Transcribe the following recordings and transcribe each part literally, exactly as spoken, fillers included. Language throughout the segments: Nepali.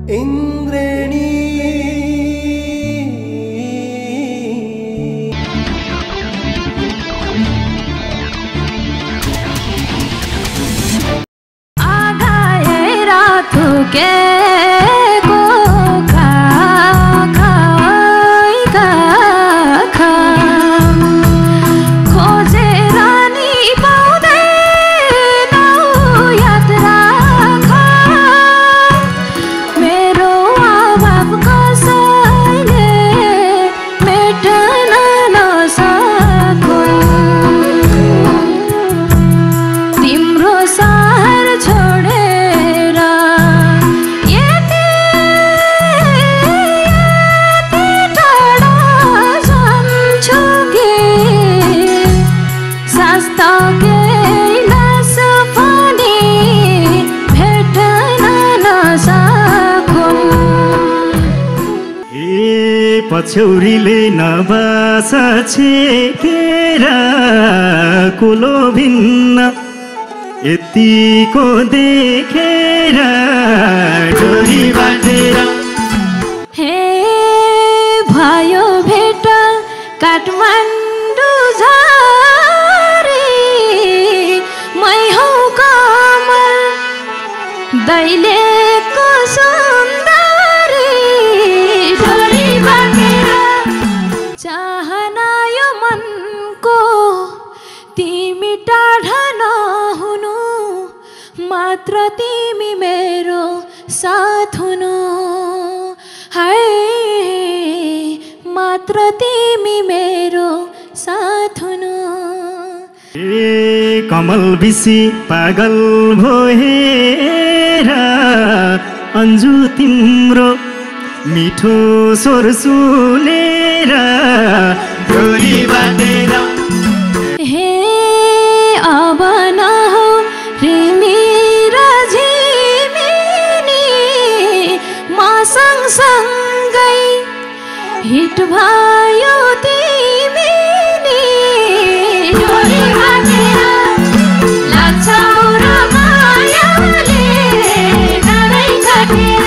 इंद्रेणी के पछौरीले नबास छेकेर कुलो भिन्न यतिको देखेर डोरी बाटेर हे भयो भेट काठमाडौँ झरी मै हौ कमल दैलेको सुन्दरी डोरी बाटेर चाहना यो मनको तिमी टाढा नहुनु मात्र तिमी मेरो साथ हुनु हाय मात्र तिमी मेरो साथ हुनु ए कमल बिसी पागल भएर अन्जु तिम्रो मिठो स्वर सुनेर डोरी बाटेर हे अब नहो रिमी र झिमिनी म सँगसँगै हिट भयो तिमी नि डोरी बाटेर लाग्छ र मायाले डाँडै काटेर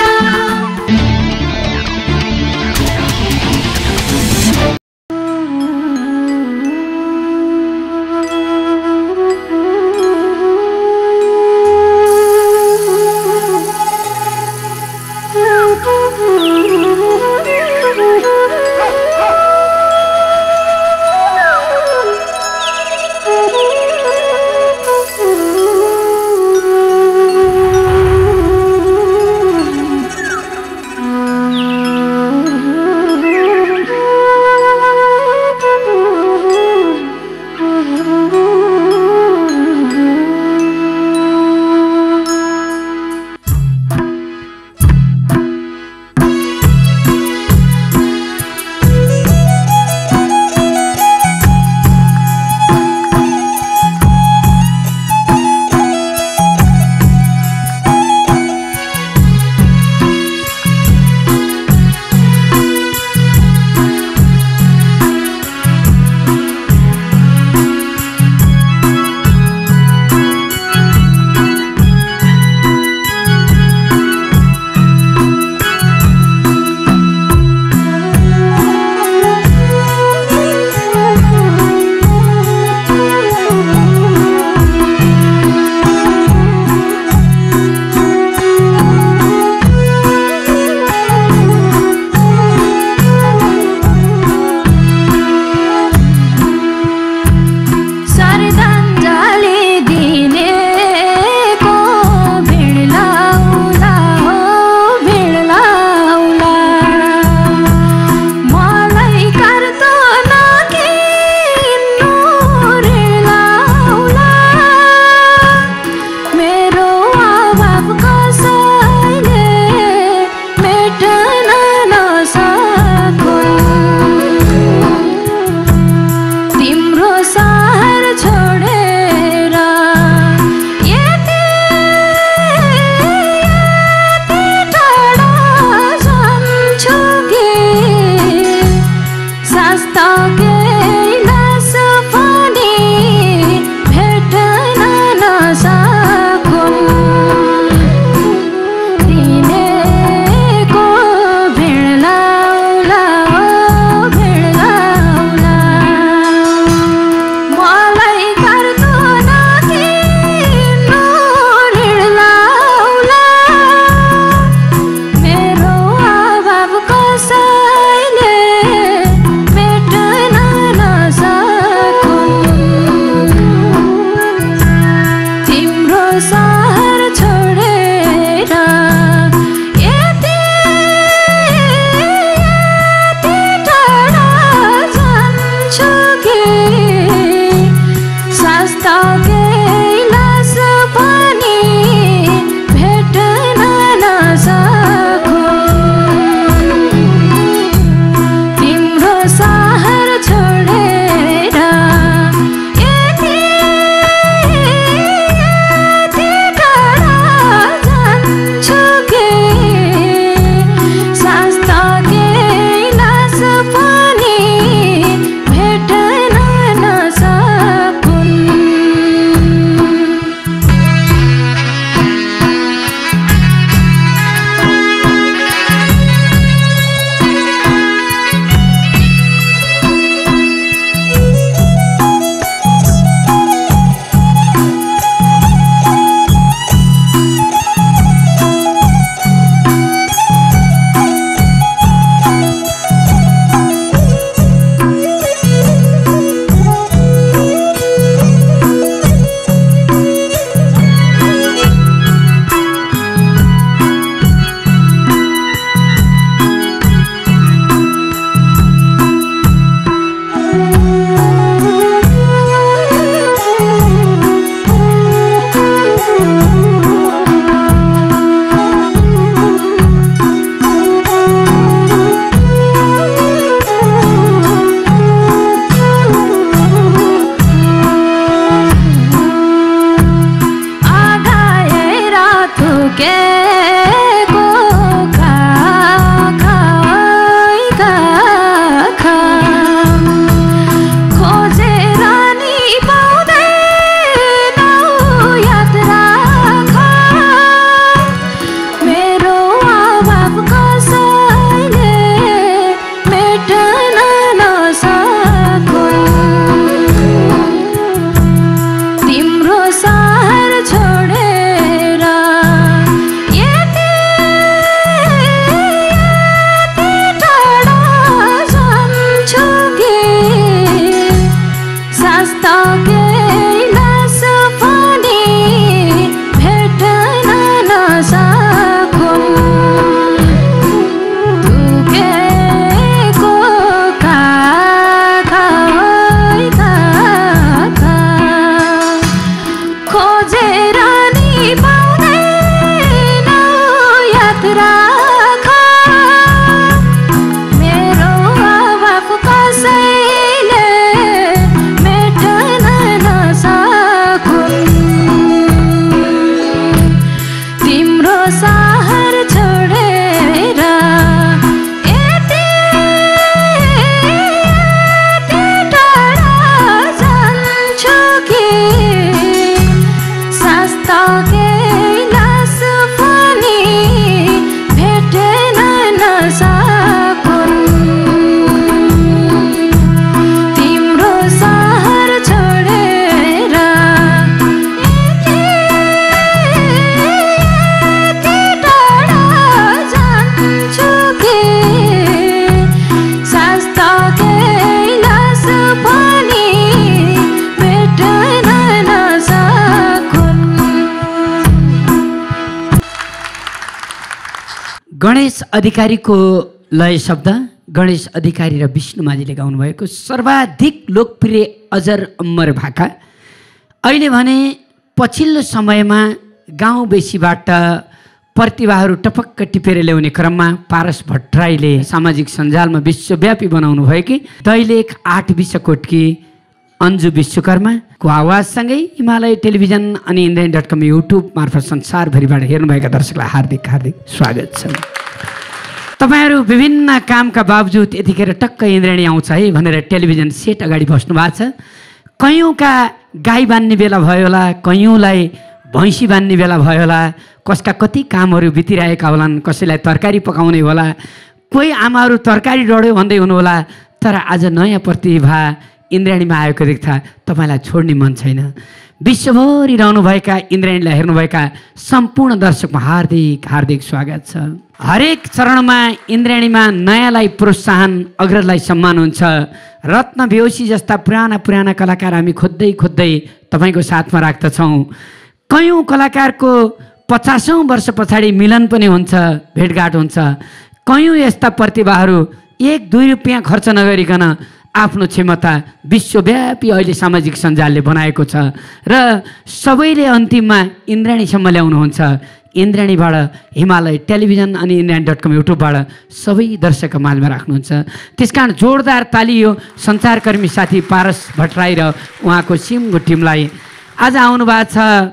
गणेश अधिकारीको लय शब्द गणेश अधिकारी र विष्णु माझीले गाउनुभएको सर्वाधिक लोकप्रिय अजर अमर भाका। अहिले भने पछिल्लो समयमा गाउँ बेसीबाट प्रतिभाहरू टपक्क टिपेर ल्याउने क्रममा पारस भट्टराईले सामाजिक सञ्जालमा विश्वव्यापी बनाउनु भयो कि दैलेख आठ विश्वकोटकी अन्जु विश्वकर्माको आवाजसँगै हिमालय टेलिभिजन अनि इन्द्रेणी डट कम युट्युब मार्फत संसारभरिबाट हेर्नुभएका दर्शकलाई हार्दिक हार्दिक स्वागत छ। तपाईँहरू विभिन्न कामका बावजुद यतिखेर टक्क इन्द्रेणी आउँछ है भनेर टेलिभिजन सेट अगाडि बस्नु भएको छ। कयौँका गाई बान्ने बेला भयो होला, कयौँलाई भैँसी बान्ने बेला भयो होला, कसका कति कामहरू बितिरहेका होलान्, कसैलाई तरकारी पकाउने होला, कोही आमाहरू तरकारी डढ्यो भन्दै हुनुहोला। तर आज नयाँ प्रतिभा इन्द्रेणीमा आएको देख्दा तपाईँलाई छोड्ने मन छैन। विश्वभरि रहनुभएका इन्द्रेणीलाई हेर्नुभएका सम्पूर्ण दर्शकमा हार्दिक हार्दिक स्वागत छ। हरेक चरणमा इन्द्रेणीमा नयाँलाई प्रोत्साहन, अग्रजलाई सम्मान हुन्छ। रत्न बेहोसी जस्ता पुराना पुराना कलाकार हामी खोज्दै खोज्दै तपाईँको साथमा राख्दछौँ। कयौँ कलाकारको पचासौँ वर्ष पछाडि मिलन पनि हुन्छ, भेटघाट हुन्छ। कयौँ यस्ता प्रतिभाहरू एक दुई रुपियाँ खर्च नगरिकन आफ्नो क्षमता विश्वव्यापी अहिले सामाजिक सञ्जालले बनाएको छ र सबैले अन्तिममा इन्द्रेणीसम्म ल्याउनुहुन्छ। इन्द्रेणीबाट हिमालय टेलिभिजन अनि इन्द्रेणी डट कम युट्युबबाट सबै दर्शकको माझमा राख्नुहुन्छ। त्यस कारण जोरदार ताली यो सञ्चारकर्मी साथी पारस भट्टराई र उहाँको सिमको टिमलाई। आज आउनुभएको छ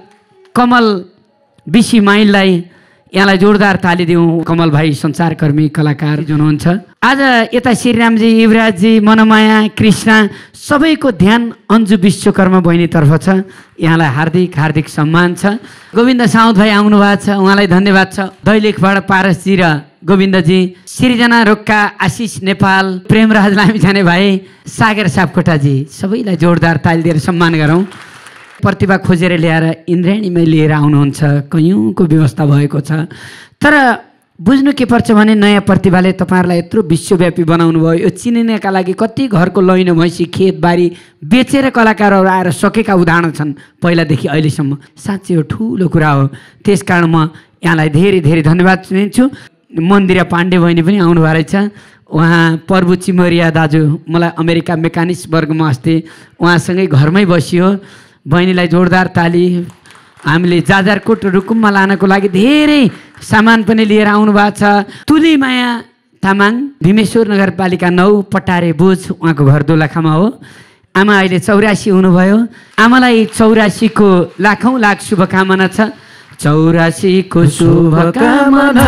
कमल बिसी माइललाई, यहाँलाई जोरदार ताली दिउँ। कमल भाइ सञ्चारकर्मी कलाकार हुनुहुन्छ। आज यता श्रीरामजी, युवराजजी, मनमाया, कृष्ण सबैको ध्यान अन्जु विश्वकर्मा बहिनीतर्फ छ। यहाँलाई हार्दिक हार्दिक सम्मान छ। गोविन्द साउद भाइ आउनु भएको छ, उहाँलाई धन्यवाद छ। दैलेखबाट पारसजी र गोविन्दजी, सृजना रोक्का, आशिष नेपाल, प्रेमराज लामिछाने भाइ, सागर सापकोटाजी सबैलाई जोरदार ताली दिएर सम्मान गरौँ। प्रतिभा खोजेर ल्याएर इन्द्रेणीमै लिएर आउनुहुन्छ। कयौँको व्यवस्था भएको छ। तर बुझ्नु के पर्छ भने नयाँ प्रतिभाले तपाईँहरूलाई यत्रो विश्वव्यापी बनाउनु भयो। यो चिनिनका लागि कति घरको लैनो भैँसी खेतबारी बेचेर कलाकारहरू आएर सकेका उदाहरण छन् पहिलादेखि अहिलेसम्म। साँच्चै यो ठुलो कुरा हो। त्यस कारण म यहाँलाई धेरै धेरै धन्यवाद दिन्छु। मन्दिरा पाण्डे बहिनी पनि आउनुभएको रहेछ। उहाँ प्रभु चिमरिया दाजु मलाई अमेरिका मेकानिक्स वर्गमा अस्ति उहाँसँगै घरमै बसियो। बहिनीलाई जोरदार ताली। हामीले जाजरकोट रुकुममा लानको लागि धेरै सामान पनि लिएर आउनु भएको छ। तुलीमाया तामाङ, भीमेश्वर नगरपालिका नौ, पटारे बुझ, उहाँको घर दोलखामा हो। आमा अहिले चौरासी हुनुभयो। आमालाई चौरासीको लाखौँ लाख शुभकामना छ। चौरासीको शुभकामना,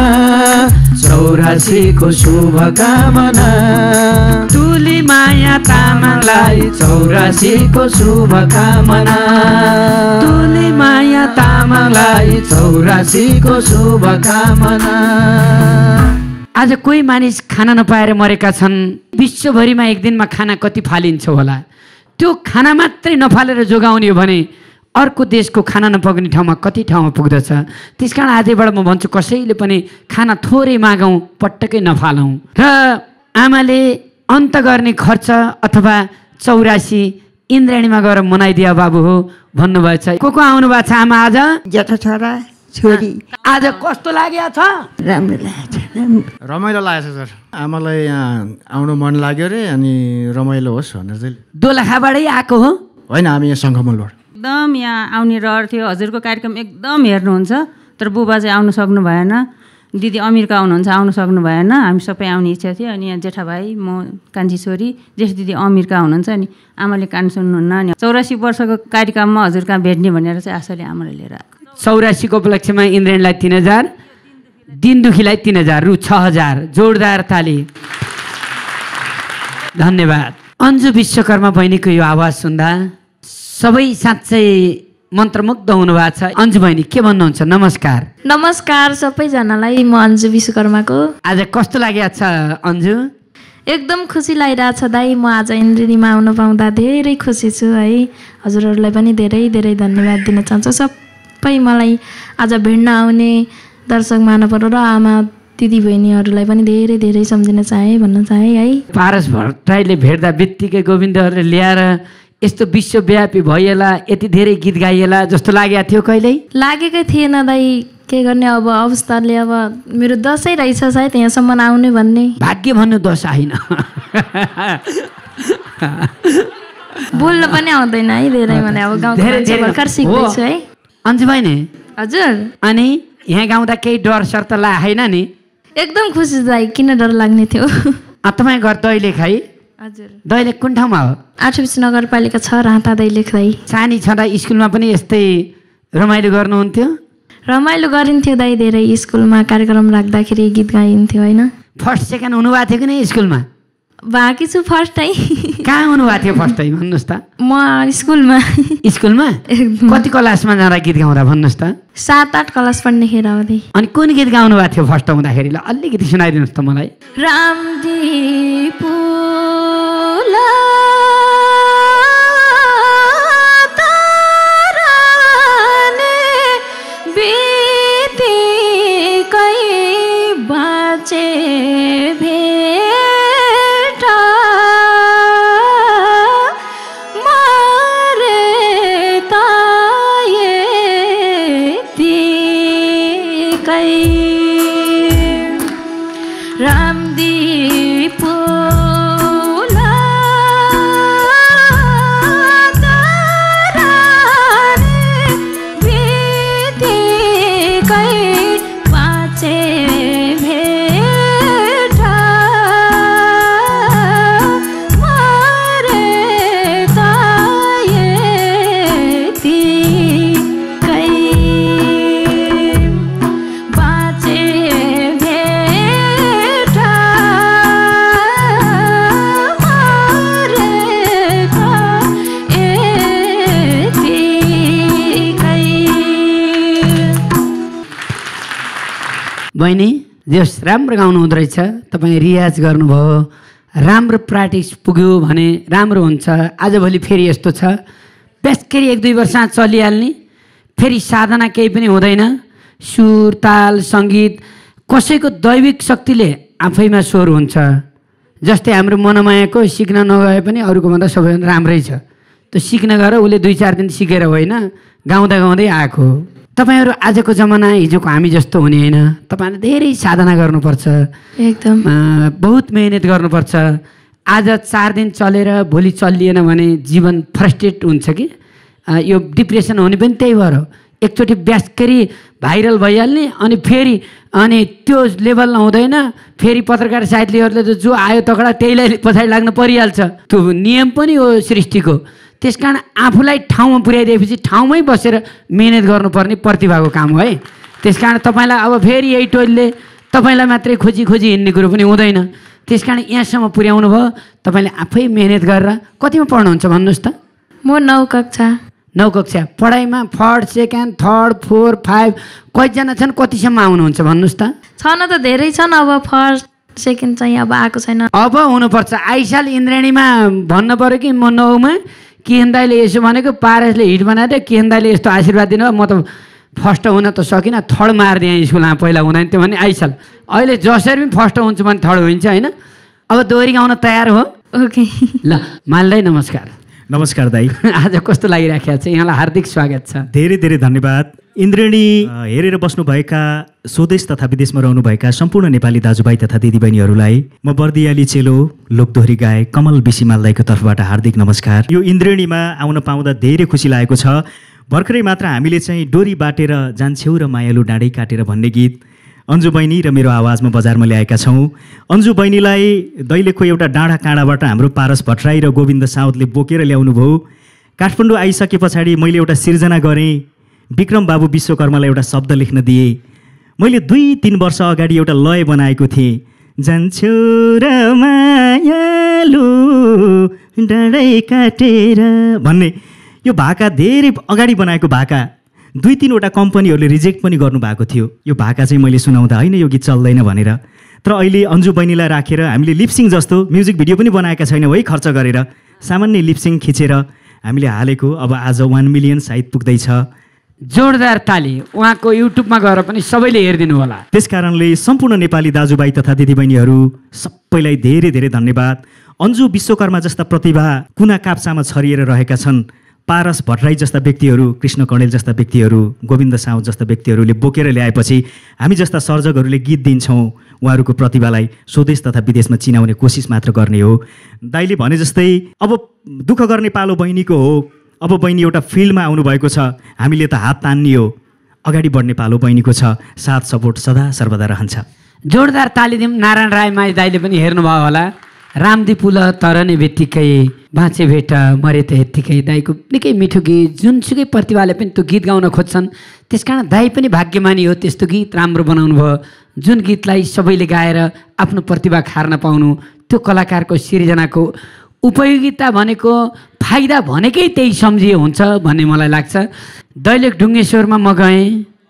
चौरासीको शुभकामना, तुली माया तामाङलाई चौरासीको शुभकामना, तुली माया तामाङलाई चौरासीको शुभकामना। आज कोही मानिस खाना नपाएर मरेका छन्। विश्वभरिमा एक दिनमा खाना कति फालिन्छ होला? त्यो खाना मात्रै नफालेर जोगाउने हो भने अर्को देशको खाना नपुग्ने ठाउँमा कति ठाउँमा पुग्दछ। त्यस कारण आजबाट म भन्छु कसैले पनि खाना थोरै मागौँ, पटक्कै नफालौँ। र आमाले अन्त गर्ने खर्च अथवा चौरासी इन्द्रेणीमा गएर मनाइदिया बाबु हो भन्नुभएको छ। को को आउनु भएको छ आमा आज? जेठा छोरा छोरी। आज कस्तो लागेको छ? राम्रो लागेको छ। रमाइलो लागेको छ सर। आमालाई यहाँ आउनु मन लाग्यो अरे, अनि रमाइलो होस् भनेर चाहिँ। दोलखाबाटै आएको हो? होइन, हामी यहाँ सङ्घमूलबाट एकदम यहाँ आउने रहर थियो। हजुरको कार्यक्रम एकदम हेर्नुहुन्छ, तर बुबा चाहिँ आउनु सक्नु भएन। दिदी अमेरिका आउनुहुन्छ, आउनु सक्नु भएन। हामी सबै आउने इच्छा थियो। अनि यहाँ जेठा भाइ, म कान्छी छोरी, जेठ दिदी अमेरिका हुनुहुन्छ। अनि आमाले कान सुन्नुहुन्न। अनि चौरासी वर्षको कार्यक्रममा हजुर कहाँ भेट्ने भनेर चाहिँ आशाले आमाले लिएर आएको। चौरासीको उपलक्ष्यमा इन्द्रेणीलाई तिन हजार, दिनदुखीलाई तिन हजार, रु छ हजार। जोरदार ताली। धन्यवाद। अन्जु विश्वकर्मा बहिनीको यो आवाज सुन्दा सबै साँच्चै मन्त्रमुग्ध हुनुभएको छ। अन्जु बहिनी के भन्नुहुन्छ? नमस्कार। नमस्कार सबैजनालाई। म अन्जु विश्वकर्माको। आज कस्तो लागेको छ अन्जु? एकदम खुसी लागिरहेछ दाइ। म आज इन्द्रेणीमा आउन पाउँदा धेरै खुसी छु है। हजुरहरूलाई पनि धेरै धेरै धन्यवाद दिन चाहन्छु। सबै मलाई आज भेट्न आउने दर्शक महानुभाव र आमा दिदी बहिनीहरूलाई पनि धेरै धेरै सम्झिन चाहे भन्न चाहे है। पारस भट्टराईले भेट्दा बित्तिकै गोविन्दहरूले ल्याएर यस्तो विश्वव्यापी भइएला यति धेरै गीत गाइएला जस्तो लागेको थियो कहिल्यै? लागेकै थिएन दाइ, के गर्ने अब अवस्थाले। अब मेरो दसैँ रहेछ सायद यहाँसम्म आउने भन्ने। भाग्य भन्नु दस होइन। बोल्न पनि आउँदैन है धेरै मलाई, अब गाउँको मान्छे भर्खर सिक्दैछु है। अन्जु बहिनी हजुर, अनि यहाँ गाउँदा केही डर सर त लागेन नि? एकदम खुसी दाइ, किन डर लाग्ने थियो। तपाईँ घर दैलेख है? हजुर। दैलेख कुन ठाउँमा हो? आठबिस नगरपालिका छ, राहता दैलेख दाइ। सानी छँदा स्कुलमा पनि यस्तै रमाइलो गर्नुहुन्थ्यो? रमाइलो गरिन्थ्यो दाइ, धेरै स्कुलमा कार्यक्रम राख्दाखेरि गीत गाइन्थ्यो होइन। फर्स्ट सेकेन्ड हुनुभएको थियो कि नै स्कुलमा? बाँकी छु फर्स्टै। कहाँ हुनुभएको थियो फर्स्टै भन्नुहोस् त? म स्कुलमा। स्कुलमा कति क्लासमा जाँदा गीत गाउँदा भन्नुहोस् त? सात आठ क्लास पढ्नेखेर आउँदै। अनि कुन गीत गाउनु भएको थियो फर्स्ट आउँदाखेरि? ल अलिकति सुनाइदिनुहोस् त मलाई। रामदी पुला बहिनी जस राम्रो गाउनु हुँदो रहेछ, तपाईँ रियाज गर्नुभयो, राम्रो प्र्याक्टिस पुग्यो भने राम्रो हुन्छ। आजभोलि फेरि यस्तो छ, बेसकरी एक दुई वर्ष चलिहाल्ने, फेरि साधना केही पनि हुँदैन। सुर ताल सङ्गीत कसैको दैविक शक्तिले आफैमा स्वर हुन्छ। जस्तै हाम्रो मनमायाको सिक्न नगए पनि अरूको भन्दा सबैभन्दा राम्रै छ। त्यो सिक्न गएर उसले दुई चार दिन सिकेर होइन, गाउँदा गाउँदै आएको। तपाईँहरू आजको जमाना हिजोको हामी जस्तो हुने होइन। तपाईँहरूले धेरै साधना गर्नुपर्छ, एकदम बहुत मेहनत गर्नुपर्छ। आज चार दिन चलेर भोलि चलिएन भने जीवन फ्रस्ट्रेट हुन्छ कि यो डिप्रेसन हुने पनि त्यही भएर हो। एकचोटि ब्यासकरी भाइरल भइहाल्ने अनि फेरि अनि त्यो लेभल नहुँदैन, फेरि पत्रकार साहित्यहरूले त जो आयो तकडा त्यहीलाई पछाडि लाग्न परिहाल्छ। त्यो नियम पनि हो सृष्टिको। त्यस कारण आफूलाई ठाउँमा पुर्याइदिएपछि ठाउँमै बसेर मेहनत गर्नुपर्ने प्रतिभाको काम हो है। त्यस कारण तपाईँलाई अब फेरि यही टोलले तपाईँलाई मात्रै खोजी खोजी हिँड्ने कुरो पनि हुँदैन। त्यस कारण यहाँसम्म पुर्याउनु भयो। तपाईँले आफै मेहनत गरेर कतिमा पढ्नुहुन्छ भन्नुहोस् त? म नौ कक्षा। नौ कक्षा पढाइमा first second third four five कतिजना छन्, कतिसम्म आउनुहुन्छ भन्नुहोस् त? छन त धेरै छन्, अब फर्स्ट सेकेन्ड चाहिँ अब आएको छैन। अब हुनुपर्छ। आइसाल इन्द्रेणीमा भन्नु पऱ्यो कि म नौमा किहन दाइले यसो भनेको, पारसले हिट बनाइदियो, किहन दाइले यस्तो आशीर्वाद दिनुभयो, म त फर्स्ट हुन त सकिनँ, थर्ड मारिदिएँ स्कुलमा। पहिला हुँदैन त्यो भने आइसाल, अहिले जसरी पनि फर्स्ट हुन्छ भने थर्ड हुन्छ होइन। अब दोहोरी गाउन तयार हो? ओके ल मालदाई नमस्कार। नमस्कार दाई। आज कस्तो लागिराखेको छ? यहाँलाई हार्दिक स्वागत छ। धेरै धेरै धन्यवाद। इन्द्रेणी हेरेर बस्नुभएका स्वदेश तथा विदेशमा रहनुभएका सम्पूर्ण नेपाली दाजुभाइ तथा दिदीबहिनीहरूलाई म बर्दियाली चेलो लोकदोहोरी गायक कमल बिसी मालदाईको तर्फबाट हार्दिक नमस्कार। यो इन्द्रेणीमा आउन पाउँदा धेरै खुसी लागेको छ। भर्खरै मात्र हामीले चाहिँ डोरी बाटेर जान्छेउ र मायालु डाँडै काटेर भन्ने गीत अन्जु बहिनी र मेरो आवाजमा बजारमा ल्याएका छौँ। अन्जु बहिनीलाई दैलेखको एउटा डाँडा काँडाबाट हाम्रो पारस भट्टराई र गोविन्द साउदले बोकेर ल्याउनु भयो। काठमाडौँ आइसके पछाडि मैले एउटा सिर्जना गरेँ, विक्रम बाबु विश्वकर्मालाई एउटा शब्द लेख्न दिएँ। मैले दुई तिन वर्ष अगाडि एउटा लय बनाएको थिएँ, जान्छौ र मायालु डाँडै काटेर भन्ने। यो भाका धेरै अगाडि बनाएको भाका, दुई तिनवटा कम्पनीहरूले रिजेक्ट पनि गर्नुभएको थियो। यो भाका चाहिँ मैले सुनाउँदा होइन यो गीत चल्दैन भनेर, तर अहिले अन्जु बहिनीलाई राखेर हामीले लिपसिङ जस्तो म्युजिक भिडियो पनि बनाएका छैनौँ है, खर्च गरेर सामान्य लिपसिङ खिचेर हामीले हालेको। अब आज वान मिलियन सायद पुग्दैछ। जोरदार ताली उहाँको युट्युबमा गएर पनि सबैले हेरिदिनु होला। त्यसकारणले सम्पूर्ण नेपाली दाजुभाइ तथा दिदीबहिनीहरू सबैलाई धेरै धेरै धन्यवाद। अन्जु विश्वकर्मा जस्ता प्रतिभा कुना काप्चामा छरिएर रहेका छन्। पारस भट्टराई जस्ता व्यक्तिहरू, कृष्ण कणेल जस्ता व्यक्तिहरू, गोविन्द साउद जस्ता व्यक्तिहरूले बोकेर ल्याएपछि हामी जस्ता सर्जकहरूले गीत दिन्छौँ। उहाँहरूको प्रतिभालाई स्वदेश तथा विदेशमा चिनाउने कोसिस मात्र गर्ने हो। दाइले भने जस्तै अब दुःख गर्ने पालो बहिनीको हो। अब बहिनी एउटा फिल्डमा आउनुभएको छ, हामीले त हात तान्ने हो। अगाडि बढ्ने पालो बहिनीको छ। साथ सपोर्ट सदा सर्वदा रहन्छ। जोरदार ताली दिउँ। नारायण राय माई दाइले पनि हेर्नुभयो होला। रामदीपुल तरने बित्तिकै बाँचे भेट मरे त यत्तिकै। दाइको निकै मिठो गीत, जुनसुकै प्रतिभाले पनि त्यो गीत गाउन खोज्छन्। त्यस कारण दाइ पनि भाग्यमानी हो, त्यस्तो गीत राम्रो बनाउनु भयो। जुन गीतलाई सबैले गाएर आफ्नो प्रतिभा खार्न पाउनु, त्यो कलाकारको सिर्जनाको उपयोगिता भनेको फाइदा भनेकै त्यही सम्झिए हुन्छ भन्ने मलाई लाग्छ। दैलेख ढुङ्गेश्वरमा म गएँ,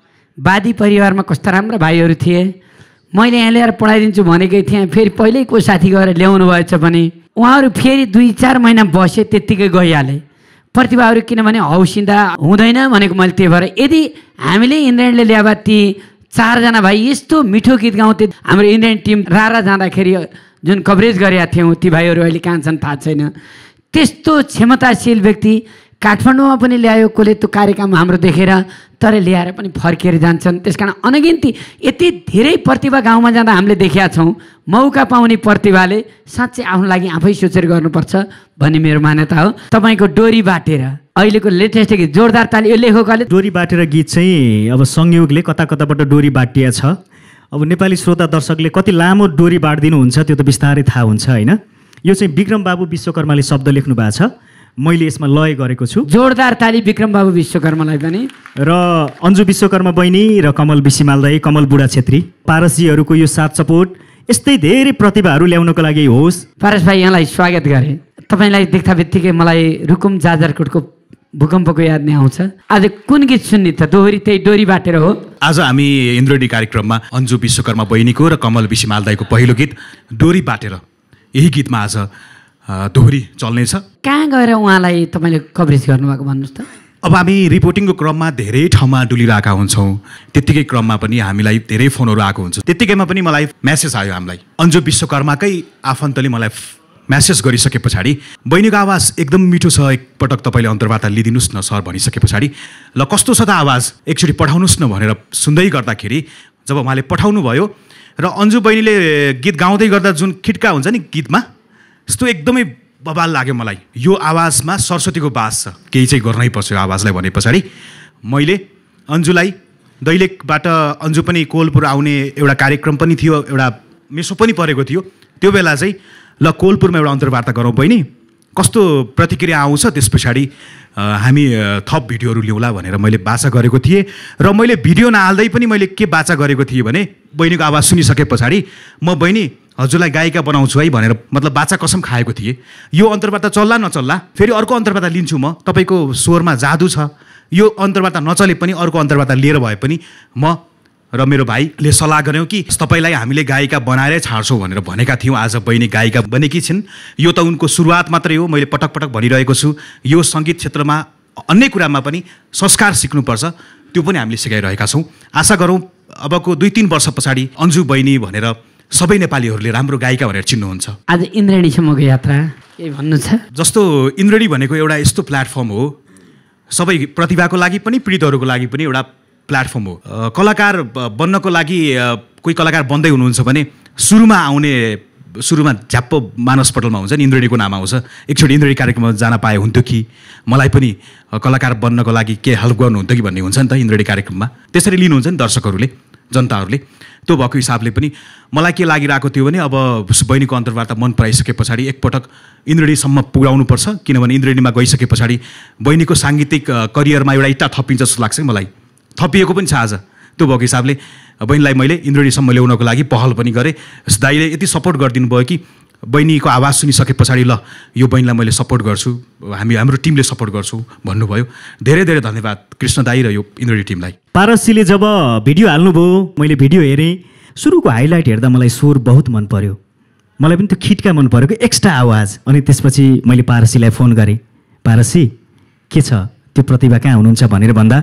वादी परिवारमा कस्ता राम्रा भाइहरू थिए। मैले यहाँ ल्याएर पढाइदिन्छु भनेकै थिएँ, फेरि पहिल्यै को साथी गएर ल्याउनु भएछ भने उहाँहरू फेरि दुई चार महिना बसे त्यत्तिकै गइहाले। प्रतिभाहरू किनभने हौसिँदा हुँदैन भनेको मैले त्यही भएर यदि हामीले इन्द्रेणले ल्यावा ती चारजना भाइ यस्तो मिठो गीत गाउँथे। हाम्रो इन्द्रेण टिम रारा जाँदाखेरि जुन कभरेज गरेका थियौँ ती भाइहरू अहिले कहाँ छन् थाहा छैन। त्यस्तो क्षमताशील व्यक्ति काठमाडौँमा पनि ल्यायो कसले त्यो कार्यक्रम हाम्रो देखेर, तर ल्याएर पनि फर्केर जान्छन्। त्यस कारण अनगिन्ती यति धेरै प्रतिभा गाउँमा जाँदा हामीले देखेका छौँ। मौका पाउने प्रतिभाले साँच्चै आफ्नो लागि आफै सोचेर गर्नुपर्छ भन्ने मेरो मान्यता हो। तपाईँको डोरी बाटेर अहिलेको लेटेस्ट गीत जोरदार ताली। यो लेखकले डोरी बाटेर गीत चाहिँ अब संयोगले कता कताबाट डोरी बाटिया छ। अब नेपाली श्रोता दर्शकले कति लामो डोरी बाँडिदिनुहुन्छ त्यो त बिस्तारै थाहा हुन्छ होइन। यो चाहिँ विक्रम बाबु विश्वकर्माले शब्द लेख्नु भएको छ, मैले यसमा लय गरेको छु। जोरदार ताली विक्रम बाबु विश्वकर्मालाई पनि। र अन्जु विश्वकर्मा बहिनी र कमल बिसिमाल दाई, कमल बुढा छेत्री, पारसजीहरूको यो साथ सपोर्ट यस्तै धेरै प्रतिभाहरू ल्याउनको लागि होस्। पारस भाइ यहाँलाई स्वागत गरेँ। तपाईँलाई देख्दा बित्तिकै मलाई रुकुम जाजरकोटको भूकम्पको याद नै आउँछ। आज कुन गीत सुन्ने त? दोहोरी त्यही डोरी बाटेर हो। आज हामी इन्द्रेणी कार्यक्रममा अन्जु विश्वकर्मा बहिनीको र कमल बिसिमाल दाईको पहिलो गीत डोरी बाटेर, यही गीतमा आज दोहोरी चल्नेछ। कहाँ गएर उहाँलाई तपाईँले कभरेज गर्नुभएको भन्नुहोस् त? अब हामी रिपोर्टिङको क्रममा धेरै ठाउँमा डुलिरहेका हुन्छौँ। त्यत्तिकै क्रममा पनि हामीलाई धेरै फोनहरू आएको हुन्छ। त्यत्तिकैमा पनि मलाई मेसेज आयो हामीलाई, अन्जु विश्वकर्माकै आफन्तले मलाई मेसेज गरिसके पछाडि बहिनीको आवाज एकदम मिठो छ, एकपटक तपाईँले अन्तर्वार्ता लिइदिनुहोस् न सर भनिसके पछाडि ल कस्तो छ त आवाज एकचोटि पठाउनुहोस् न भनेर सुन्दै गर्दाखेरि जब उहाँले पठाउनु भयो र अन्जु बहिनीले गीत गाउँदै गर्दा जुन खिट्का हुन्छ नि गीतमा, यस्तो एकदमै बवाल लाग्यो मलाई। यो आवाजमा सरस्वतीको बास छ, केही चाहिँ गर्नै पर्छ यो आवाजलाई भने पछाडि मैले अन्जुलाई दैलेखबाट, अन्जु पनि कोलपुर आउने एउटा कार्यक्रम पनि थियो, एउटा मेसो पनि परेको थियो। त्यो बेला चाहिँ ल कोलपुरमा एउटा अन्तर्वार्ता गरौँ बहिनी, कस्तो प्रतिक्रिया आउँछ त्यस पछाडि हामी थप भिडियोहरू ल्याउँला भनेर मैले बाचा गरेको थिएँ। र मैले भिडियो नहाल्दै पनि मैले के बाचा गरेको थिएँ भने बहिनीको आवाज सुनिसके पछाडि म बहिनी हजुरलाई गायिका बनाउँछु है भनेर मतलब बाचा कसम खाएको थिएँ। यो अन्तर्वार्ता चल्ला नचल्ला फेरि अर्को अन्तर्वार्ता लिन्छु म, तपाईँको स्वरमा जादु छ, यो अन्तर्वार्ता नचले पनि अर्को अन्तर्वार्ता लिएर भए पनि म र मेरो भाइले सल्लाह गऱ्यौँ कि तपाईँलाई हामीले गायिका बनाएरै छाड्छौँ भनेर भनेका थियौँ। आज बहिनी गायिका बनेकी छिन्। यो त उनको सुरुवात मात्रै हो, मैले पटक पटक भनिरहेको छु। यो सङ्गीत क्षेत्रमा अन्य कुरामा पनि संस्कार सिक्नुपर्छ, त्यो पनि हामीले सिकाइरहेका छौँ। आशा गरौँ अबको दुई तिन वर्ष पछाडि अन्जु बहिनी भनेर सबै नेपालीहरूले राम्रो गायिका भनेर चिन्नुहुन्छ। आज इन्द्रेणीसम्मको यात्रा केही भन्नु छ? जस्तो इन्द्रेणी भनेको एउटा यस्तो प्लेटफर्म हो, सबै प्रतिभाको लागि पनि पीडितहरूको लागि पनि एउटा प्लेटफर्म हो। कलाकार बन्नको लागि कोही कलाकार बन्दै हुनुहुन्छ भने सुरुमा आउने सुरुमा झ्याप्प मानसपटलमा हुन्छ नि इन्द्रेणीको नाम आउँछ। एकचोटि इन्द्रेणी कार्यक्रममा जान पाए हुन्थ्यो कि मलाई पनि कलाकार बन्नको लागि के हेल्प गर्नुहुन्थ्यो कि भन्ने हुन्छ नि त इन्द्रेणी कार्यक्रममा। त्यसरी लिनुहुन्छ नि दर्शकहरूले, जनताहरूले। त्यो भएको हिसाबले पनि मलाई के लागिरहेको थियो भने अब बहिनीको अन्तर्वार्ता मन पराइसके पछाडि एकपटक इन्द्रेणीसम्म पुर्याउनुपर्छ, किनभने इन्द्रेणीमा गइसके पछाडि बहिनीको साङ्गीतिक करियरमा एउटा इट्टा थपिन्छ जस्तो लाग्छ मलाई, थपिएको पनि छ आज। त्यो भएको हिसाबले बहिनीलाई मैले इन्द्रेणीसम्म ल्याउनको लागि पहल पनि गरेँ। दाइले यति सपोर्ट गरिदिनु भयो कि बहिनीको आवाज सुनिसके पछाडि ल यो बहिनीलाई मैले सपोर्ट गर्छु, हामी हाम्रो टिमले सपोर्ट गर्छौँ भन्नुभयो। धेरै धेरै धन्यवाद कृष्ण दाई र यो इन्द्रेणी टिमलाई। पारसजीले जब भिडियो हाल्नुभयो मैले भिडियो हेरेँ, सुरुको हाइलाइट हेर्दा मलाई स्वर बहुत मन पर्यो, मलाई पनि त्यो खिटका मन परेको एक्स्ट्रा आवाज। अनि त्यसपछि मैले पारसजीलाई फोन गरेँ, पारसजी के छ त्यो प्रतिभा कहाँ हुनुहुन्छ भनेर भन्दा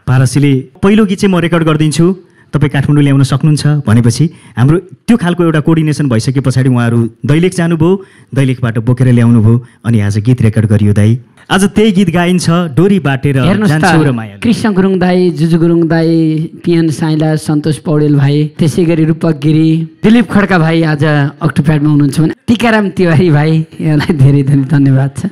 पारसीले पहिलो गीत चाहिँ म रेकर्ड गरिदिन्छु, तपाईँ काठमाडौँ ल्याउन सक्नुहुन्छ भनेपछि हाम्रो त्यो खालको एउटा कोर्डिनेसन भइसके पछाडि उहाँहरू दैलेख जानुभयो, दैलेखबाट बोकेर ल्याउनु भयो अनि आज गीत रेकर्ड गरियो दाई। आज त्यही गीत गाइन्छ, डोरी बाटेर जान्छु र माया। कृष्ण गुरुङ दाई, जुजु गुरुङ दाई, पिएन साइला, सन्तोष पौडेल भाइ, त्यसै गरी रूपक गिरी, दिलीप खड्का भाइ आज अक्टोप्याडमा हुनुहुन्छ भने टिकाराम तिवारी भाइ, यहाँलाई धेरै धेरै धन्यवाद छ।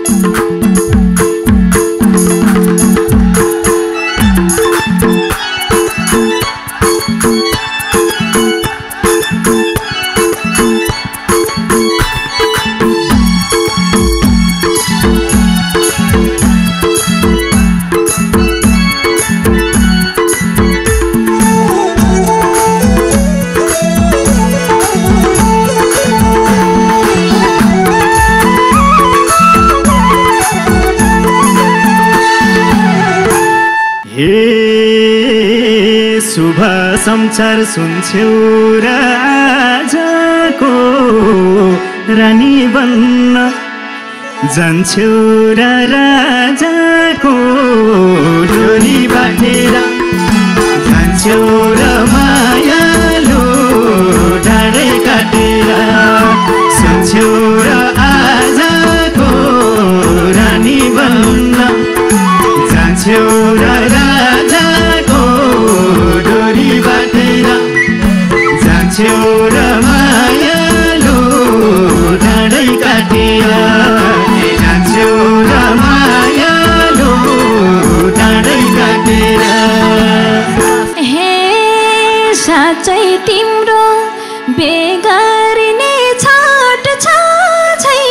शुभ समाचार सुन्छौ र आजको रानी बन्न जान्छौ र राजाको डोरी बाटेर जान्छौ र मायालु डाँडै काटेर सुन्छौ र आजको रानी बन्न जान्छौ र राजाको डोरी बाटेर जान्छौ र मायालु डाँडै काटेर जान्छौ र मायालु डाँडै काटेर। हे साँच्चै तिम्रो बेगारिने छाट छ छै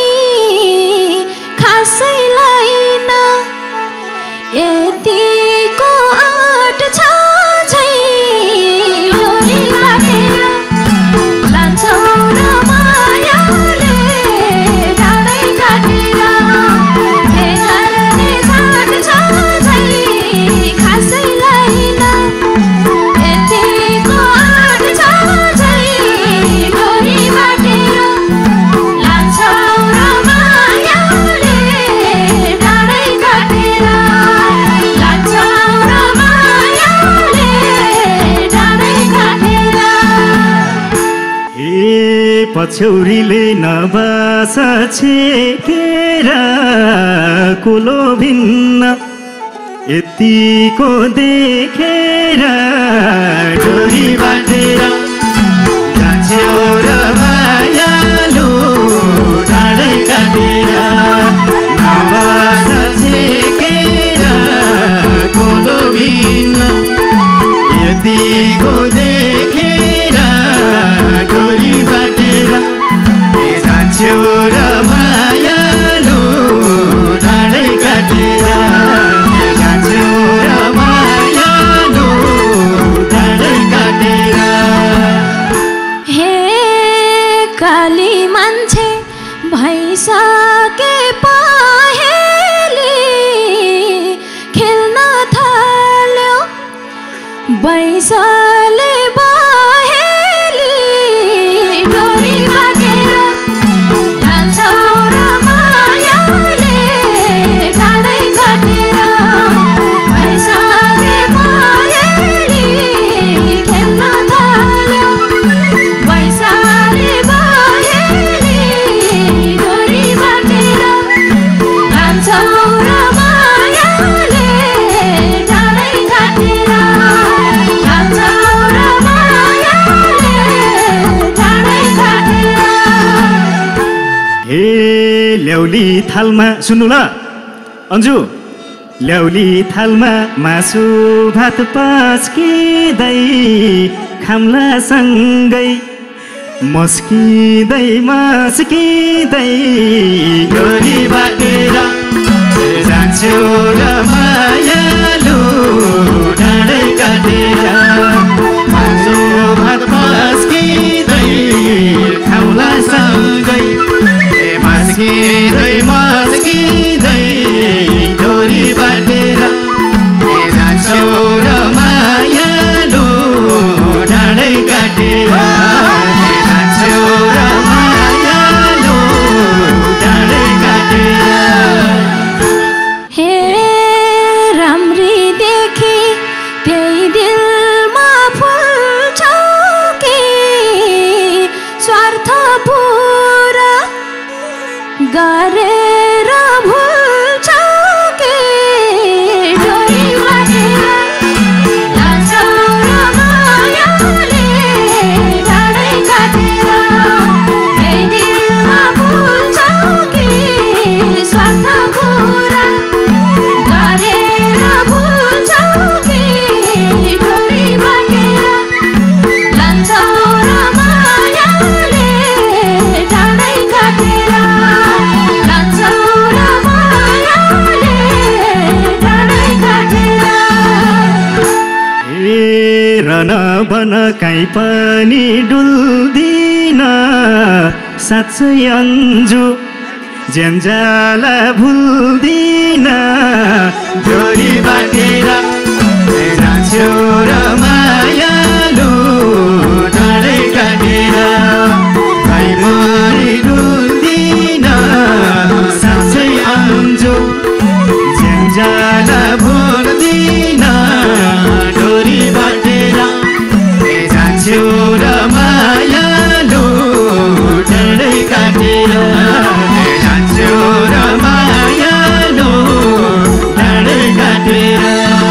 खासैलाई न यतिको आँट छ छै डोरी बाटेर लान्छौ र मायाले डाँडै काटेर बेगारिने छाट छ छै खासैलाई न यतिको आँट छ छै डोरी बाटेर लान्छौ र मायाले डाँडै काटेर लान्छौ र मायाले डाँडै काटेर। ए पछौरीले नबास छेकेर कुलो भिन्न यतिको देखेर डोरी बाटेर जान्छौ र मायालु डाँडै काटेर नबास छेकेर कुलो भिन्न यतिको देखेर डोरी बाटेर जान्छौ र मायालु डाँडै काटेर जान्छौ र मायालु डाँडै काटेर। हे काली मान्छे भइसके पहेली खेल्न थाल्यो बैसले बहेली डोरी बाटेर जान्छौ र मायाले डाँडै काटेर बैसले बहेली खेल्न थाल्यो बैसले बहेली डोरी बाटेर जान्छौ र मायाले डाँडै काटेर जान्छौ र मायाले डाँडै काटेर। हे ल्याउली थालमा सुन्नु ल अन्जु, ल्याउली थालमा मासु भात पस्किँदै खाम्ला सँगै मस्किँदै मस्किँदै डोरी बाटेर जान्छौ र मायालु डाँडै काटेर मासु भात पस्किँदै खाम्ला सँगै मस्किँदै मस्किँदै डोरी बाटेर जान्छौ र मायालु डाँडै काटेर जान्छौ र मायालु डाँडै काटेर। हे राम्री देखि मन काहीँ पनि डुल्दिन साँच्चै अन्जु ज्यानजाला भुल्दिन डोरी बाटेर जान्छौ र मायालु डाँडै काटेर भाइ मरी डुल्दिन साँच्चै अन्जु ज्यानजाला भुल्दिन डोरी बाटेर जान्छौ र मायालु डाँडै काटेर जान्छौ र मायालु डाँडै काटेर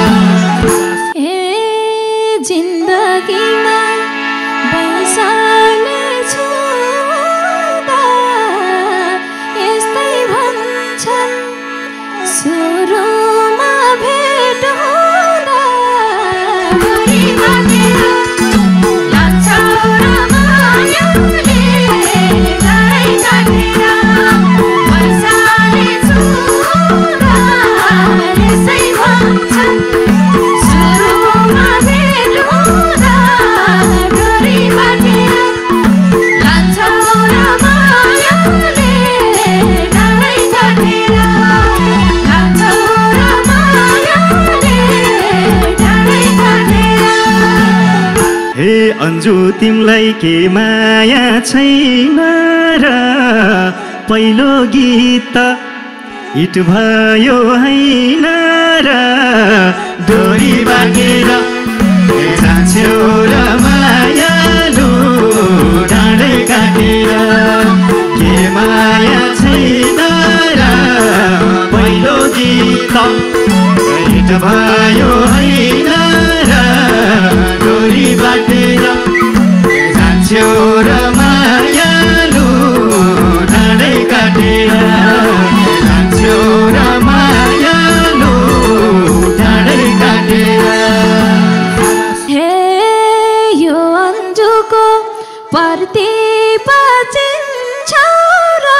अन्जु तिमलाई के माया छैन र पहिलो गीत हिट भयो हैन र डोरी बाटेर जान्छौ र मायालु डाँडै काटेर के माया छैन र पहिलो गीत हिट भयो हैन र डोरी बाटेर जान्छौ र मायालु डाँडै काटेर जान्छौ र मायालु डाँडै काटेर हे यो अन्जुको पर्ति पचिन्छ र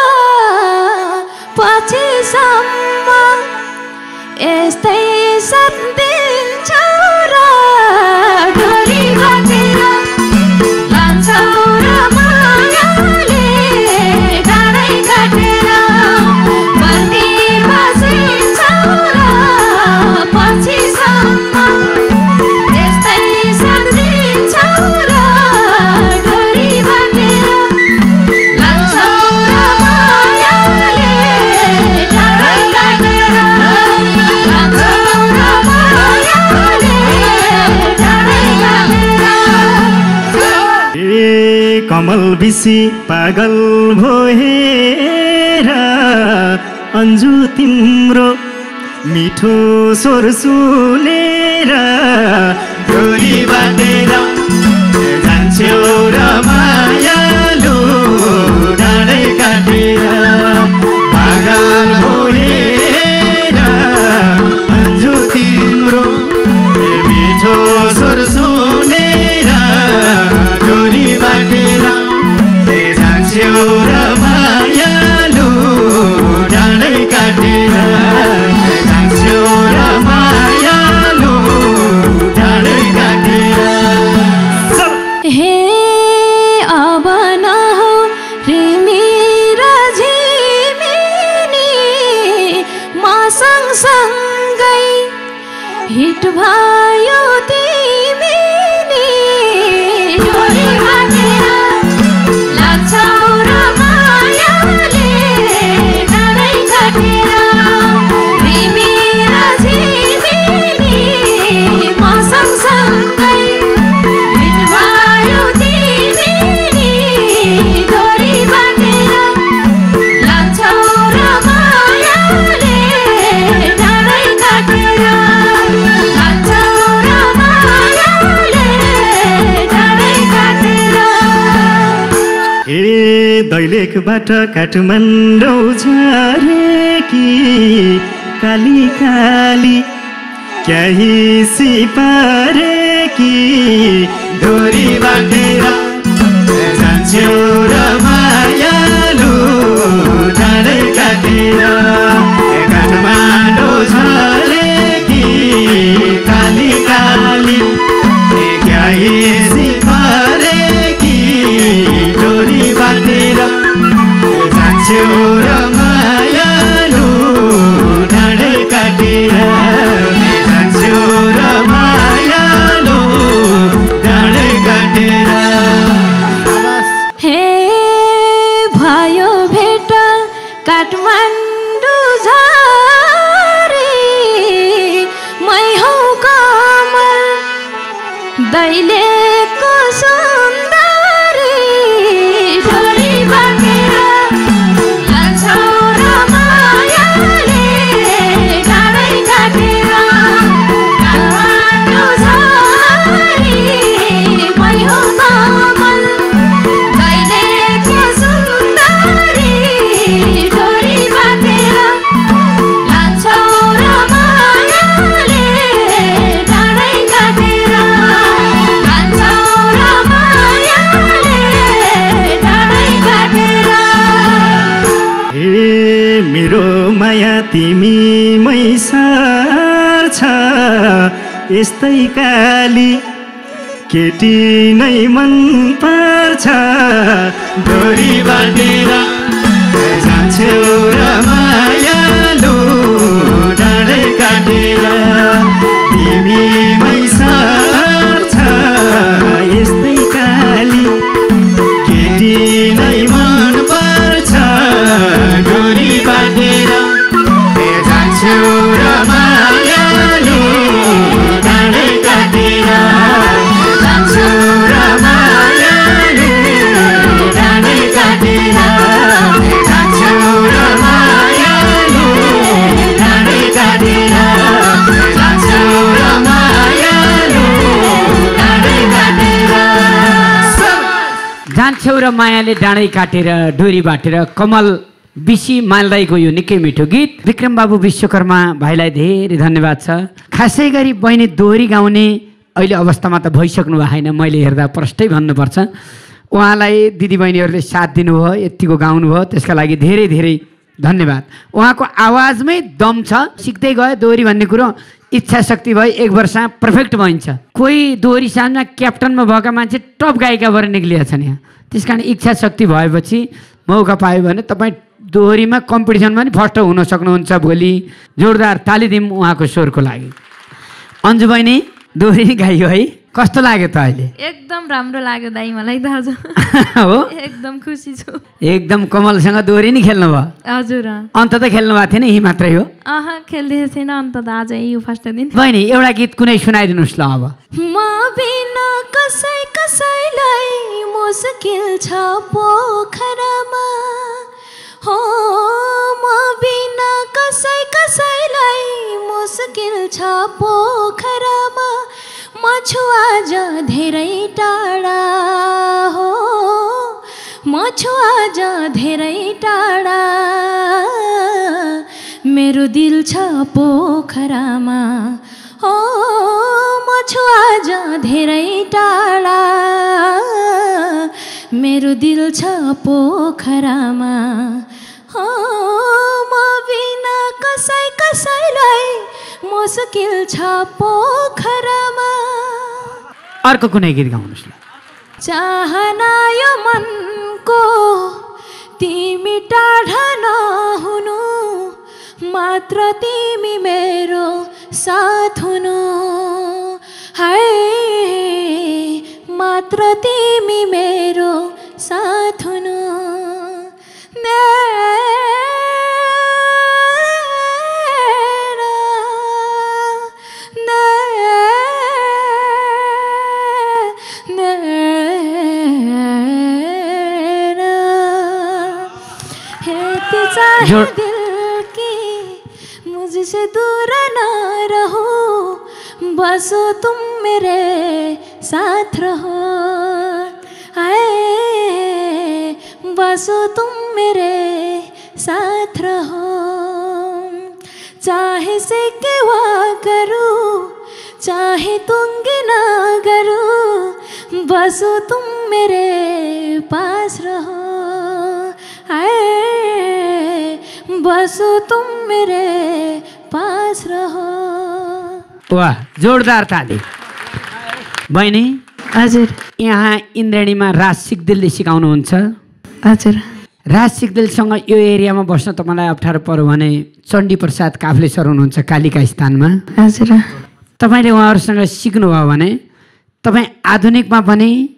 पछिसम्म यस्तै साथ दिन्छ र डोरी बाटेर लान्छौ र मायाले डाँडै काटेर पर्ति पचिन्छ र पछिसम्म यस्तै साथ दिन्छ र डोरी बाटेर लान्छौ र मायाले डाँडै काटेर लान्छौ र मायाले डाँडै काटेर ए कमल बिसी पागल भएर अन्जु तिम्रो मिठो स्वर सुनेर डोरी बाटेर जान्छौ र मायालु डाँडै काटेर पागल भएर अन्जु तिम्रो मिठो स्वर सुनेर डोरी बाटेर जान्छौ र मायालु डाँडै काटेर जान्छौ र मायालु डाँडै काटेर हे अब नहौ रे मेरा झिमिनी म सँगसँगै हिट भयो तिमी डोरी बाटेर लाग्छौ र मायाले डाँडै काटेर रे मेरा झिमिनी म सँगसँगै हिट भयो तिमी डोरी बाटेर लाग्छौ र मायाले डाँडै काटेर लाग्छौ र मायाले डाँडै काटेर ए दैलेखबाट काठमाडौँ झरेकी काली काली क्याही सिपारेकी डोरी बाटेर जान्छौ र मायालु डाँडै काटेर काठमाडौँ झरेकी काली काली क्याही काठमाडौँ झरी मै हौ कमल दैलेखको सुन्दरी डोरी बाँधेर लान्छौ र मायाले डाँडै काटेर काठमाडौँ झरी मै हौ कमल दैलेखको सुन्दरी डोरी बाँधेर लान्छौ र मायाले डाँडै काटेर लान्छौ र मायाले डाँडै काटेर। ए मेरो माया तिमीमै सार्छ यस्तै काली केटी नै मन पर्छ डोरी बाँधेर जान्छौ र मायालु डाँडै काटेर तिमीमै सार्छ यस्तै काली केटी नै मन पर्छ डोरी बाँधेर जान्छौ र मायालु डाँडै काटेर जान्छौ र मायालु डाँडै काटेर जान्छौ र मायालु डाँडै काटेर जान्छौ र मायालु डाँडै काटेर। जान्छौ र मायाले डाँडै काटेर डोरी बाटेर कमल बिसी मालदाईको यो निकै मिठो गीत। विक्रम बाबु विश्वकर्मा भाइलाई धेरै धन्यवाद छ। खासै गरी बहिनी दोहोरी गाउने अहिले अवस्थामा त भइसक्नु भएको छैन, मैले हेर्दा प्रष्टै भन्नुपर्छ। उहाँलाई दिदीबहिनीहरूले साथ दिनुभयो, यत्तिको गाउनुभयो, त्यसका लागि धेरै धेरै धन्यवाद। उहाँको आवाजमै दम छ। सिक्दै गयो दोहोरी भन्ने कुरो, इच्छा शक्ति भयो, एक वर्षमा पर्फेक्ट भइन्छ। कोही दोहोरी सामना क्याप्टनमा भएका मान्छे टप गायिका भएर निक्लिएका छन् यहाँ। त्यस कारण इच्छा शक्ति भएपछि मौका पायो भने तपाईँ दोहोरीमा कम्पिटिसनमा पनि फर्स्ट हुन सक्नुहुन्छ भोलि। जोरदार ताली दिउँ उहाँको स्वरको लागि। अन्जु बहिनी दोहोरी गाइयो है, कस्तो लाग्यो त अहिले? एकदम राम्रो लाग्यो दाइ मलाई दाजु। हो एकदम खुसी छु। एकदम कमलसँग दोहोरी नै खेल्नु भयो? हजुर। अन्त त खेल्नु भएको थिएन, यही मात्रै हो? अह खेल्दै थिएन, अन्त त आज यो फर्स्ट दिन। बहिनी एउटा गीत कुनै सुनाइदिनुहोस् ल अब। म बिना कसै कसैलाई मुस्किल छ पोखरामा, हो म बिना कसै कसैलाई मुस्किल छ पोखरामा, म छु आज धेरै टाढा, हो म छु आज धेरै टाढा, मेरो दिल छ पोखरामा, हो म छु आज धेरै टाढा, मेरो दिल छ पोखरामा, हो म बिना कसै कसैलाई मुस्किल छ पोखरामा। अर्को कुनै गीत गाउनुहोस् ल। चाहना यो मनको तिमी टाढा नहुनु, मात्र तिमी मेरो साथ हुनु, हाय मात्र तिमी मेरो साथ हुनु। जो... दिल की मुझसे दूर ना रहो, बसो तुम मेरे साथ रहो, आए बसो तुम मेरे साथ रहो, चाहे से केवा करूं चाहे तुंगी ना करूं, बसो तुम मेरे पास रहो, आए बसो तुम मेरे पास रहो। वाह, जोरदार ताली। बहिनी हजुर। यहाँ इन्द्रेणीमा राज सिक्देलले सिकाउनुहुन्छ? हजुर। राज सिक्देलसँग यो एरियामा बस्न तपाईँलाई अप्ठ्यारो पर्यो भने चण्डी प्रसाद काफ्ले सर हुनुहुन्छ कालिका स्थानमा। हजुर। तपाईँले उहाँहरूसँग सिक्नुभयो भने तपाईँ आधुनिकमा पनि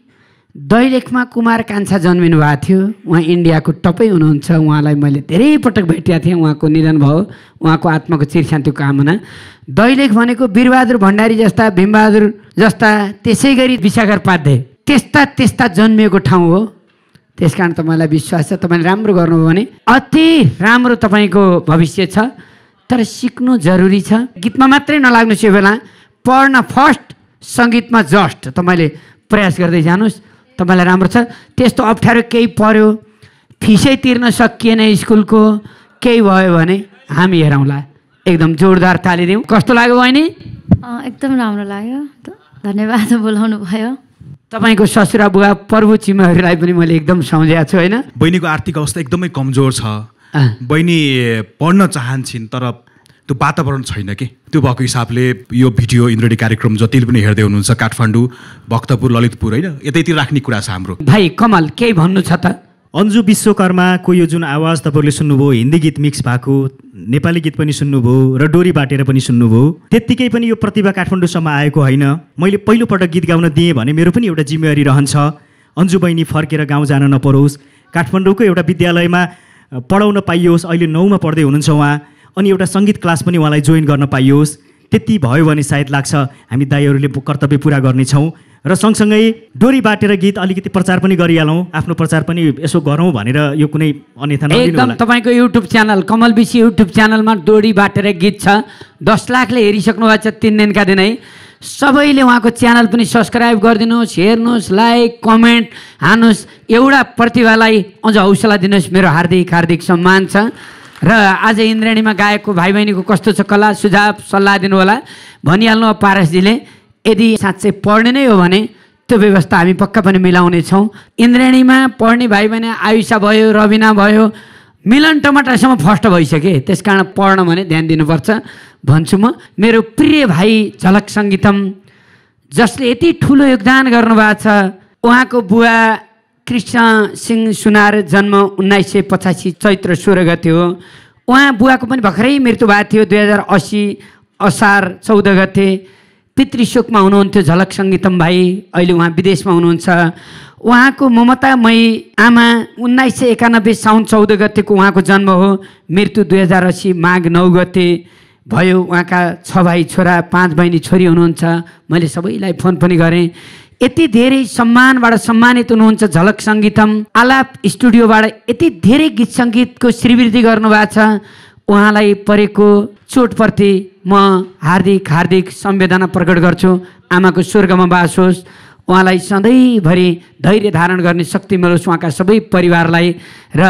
दैलेखमा कुमार कान्छा जन्मिनु भएको थियो। उहाँ इन्डियाको टपै हुनुहुन्छ। उहाँलाई मैले धेरै पटक भेटेका थिएँ। उहाँको निधन भयो। उहाँको आत्माको चिरशान्तिको कामना। दैलेख भनेको वीरबहादुर भण्डारी जस्ता, भीमबहादुर जस्ता, त्यसै गरी विशाखर पाध्याय त्यस्ता त्यस्ता जन्मिएको ठाउँ हो। त्यस कारण तपाईँलाई विश्वास छ, तपाईँले राम्रो गर्नुभयो भने अति राम्रो तपाईँको भविष्य छ। तर सिक्नु जरुरी छ। गीतमा मात्रै नलाग्नुहोस्, यो बेला पढ्न फर्स्ट, सङ्गीतमा जस्ट तपाईँले प्रयास गर्दै जानुहोस्, तपाईँलाई राम्रो छ। त्यस्तो अप्ठ्यारो केही पर्यो, फिसै तिर्न सकिएन स्कुलको, केही भयो भने हामी हेरौँला। एकदम जोरदार ताली दिउँ। कस्तो लाग्यो बहिनी? एकदम राम्रो लाग्यो, धन्यवाद बोलाउनु भयो। तपाईँको ससुरा बुवा प्रभु चिमाहरूलाई पनि मैले एकदम सम्झेको छु होइन? बहिनीको आर्थिक अवस्था एकदमै कमजोर छ। बहिनी पढ्न चाहन्छन् तर त्यो वातावरण छैन कि। त्यो भएको हिसाबले यो भिडियो इन्द्रेणी कार्यक्रम जतिले पनि हेर्दै हुनुहुन्छ, काठमाडौँ, भक्तपुर, ललितपुर होइन, यतैतिर राख्ने कुरा छ हाम्रो। भाइ कमल केही भन्नु छ त? अन्जु विश्वकर्माको यो जुन आवाज तपाईँले सुन्नुभयो, हिन्दी गीत मिक्स भएको, नेपाली गीत पनि सुन्नुभयो र डोरी बाटेर पनि सुन्नुभयो, त्यत्तिकै पनि यो प्रतिभा काठमाडौँसम्म आएको होइन। मैले पहिलोपटक गीत गाउन दिएँ भने मेरो पनि एउटा जिम्मेवारी रहन्छ। अन्जु बहिनी फर्केर गाउँ जान नपरोस्, काठमाडौँको एउटा विद्यालयमा पढाउन पाइयोस्। अहिले नौमा पढ्दै हुनुहुन्छ उहाँ, अनि एउटा सङ्गीत क्लास पनि उहाँलाई जोइन गर्न पाइयोस्। त्यति भयो भने सायद लाग्छ हामी दाइहरूले कर्तव्य पुरा गर्नेछौँ। र सँगसँगै डोरी बाटेर गीत अलिकति प्रचार पनि गरिहालौँ, आफ्नो प्रचार पनि यसो गरौँ भनेर यो कुनै अन्यथा नदिनु होला। एकदम तपाईँको YouTube channel Kamal BC YouTube च्यानलमा डोरी बाटेर गीत छ। दस लाखले हेरिसक्नु भएको छ तिन दिनका दिनै। सबैले उहाँको च्यानल पनि सब्सक्राइब गरिदिनुहोस्, हेर्नुहोस्, लाइक कमेन्ट हान्नुहोस्। एउटा प्रतिभालाई अझ हौसला दिनुहोस्। मेरो हार्दिक हार्दिक सम्मान छ। र आज इन्द्रेणीमा गाएको भाइ बहिनीको कस्तो छ कला, सुझाव सल्लाह दिनु होला भनिहाल्नु पारसजीले। यदि साँच्चै पढ्ने नै हो भने त्यो व्यवस्था हामी पक्का पनि मिलाउनेछौँ। इन्द्रेणीमा पढ्ने भाइ बहिनी आयुषा भयो, रविना भयो, मिलन टमाटरसम्म फर्स्ट भइसके। त्यस कारण पढ्न भने ध्यान दिनुपर्छ भन्छु म। मेरो प्रिय भाइ झलक सङ्गीतम जसले यति ठुलो योगदान गर्नुभएको छ, उहाँको बुवा कृष्ण सिंह सुनार जन्म उन्नाइस सय पचासी चैत्र सोह्र गते हो। उहाँ बुवाको पनि भर्खरै मृत्यु भएको थियो दुई हजार असी असार चौध गते। पितृशोकमा हुनुहुन्थ्यो झलक सङ्गीतम भाइ। अहिले उहाँ विदेशमा हुनुहुन्छ। उहाँको ममतामयी आमा उन्नाइस सय एकानब्बे साउन चौध गतेको उहाँको जन्म हो। मृत्यु दुई हजार असी माघ नौ गते भयो। उहाँका छ भाइ छोरा, पाँच बहिनी छोरी हुनुहुन्छ। मैले सबैलाई फोन पनि गरेँ। यति धेरै सम्मानबाट सम्मानित हुनुहुन्छ झलक सङ्गीतम। आलाप स्टुडियोबाट यति धेरै गीत सङ्गीतको श्रीवृद्धि गर्नुभएको छ। उहाँलाई परेको चोटप्रति म हार्दिक हार्दिक संवेदना प्रकट गर्छु। आमाको स्वर्गमा बास होस्। उहाँलाई सधैँभरि धैर्य धारण गर्ने शक्ति मिलोस् उहाँका सबै परिवारलाई। र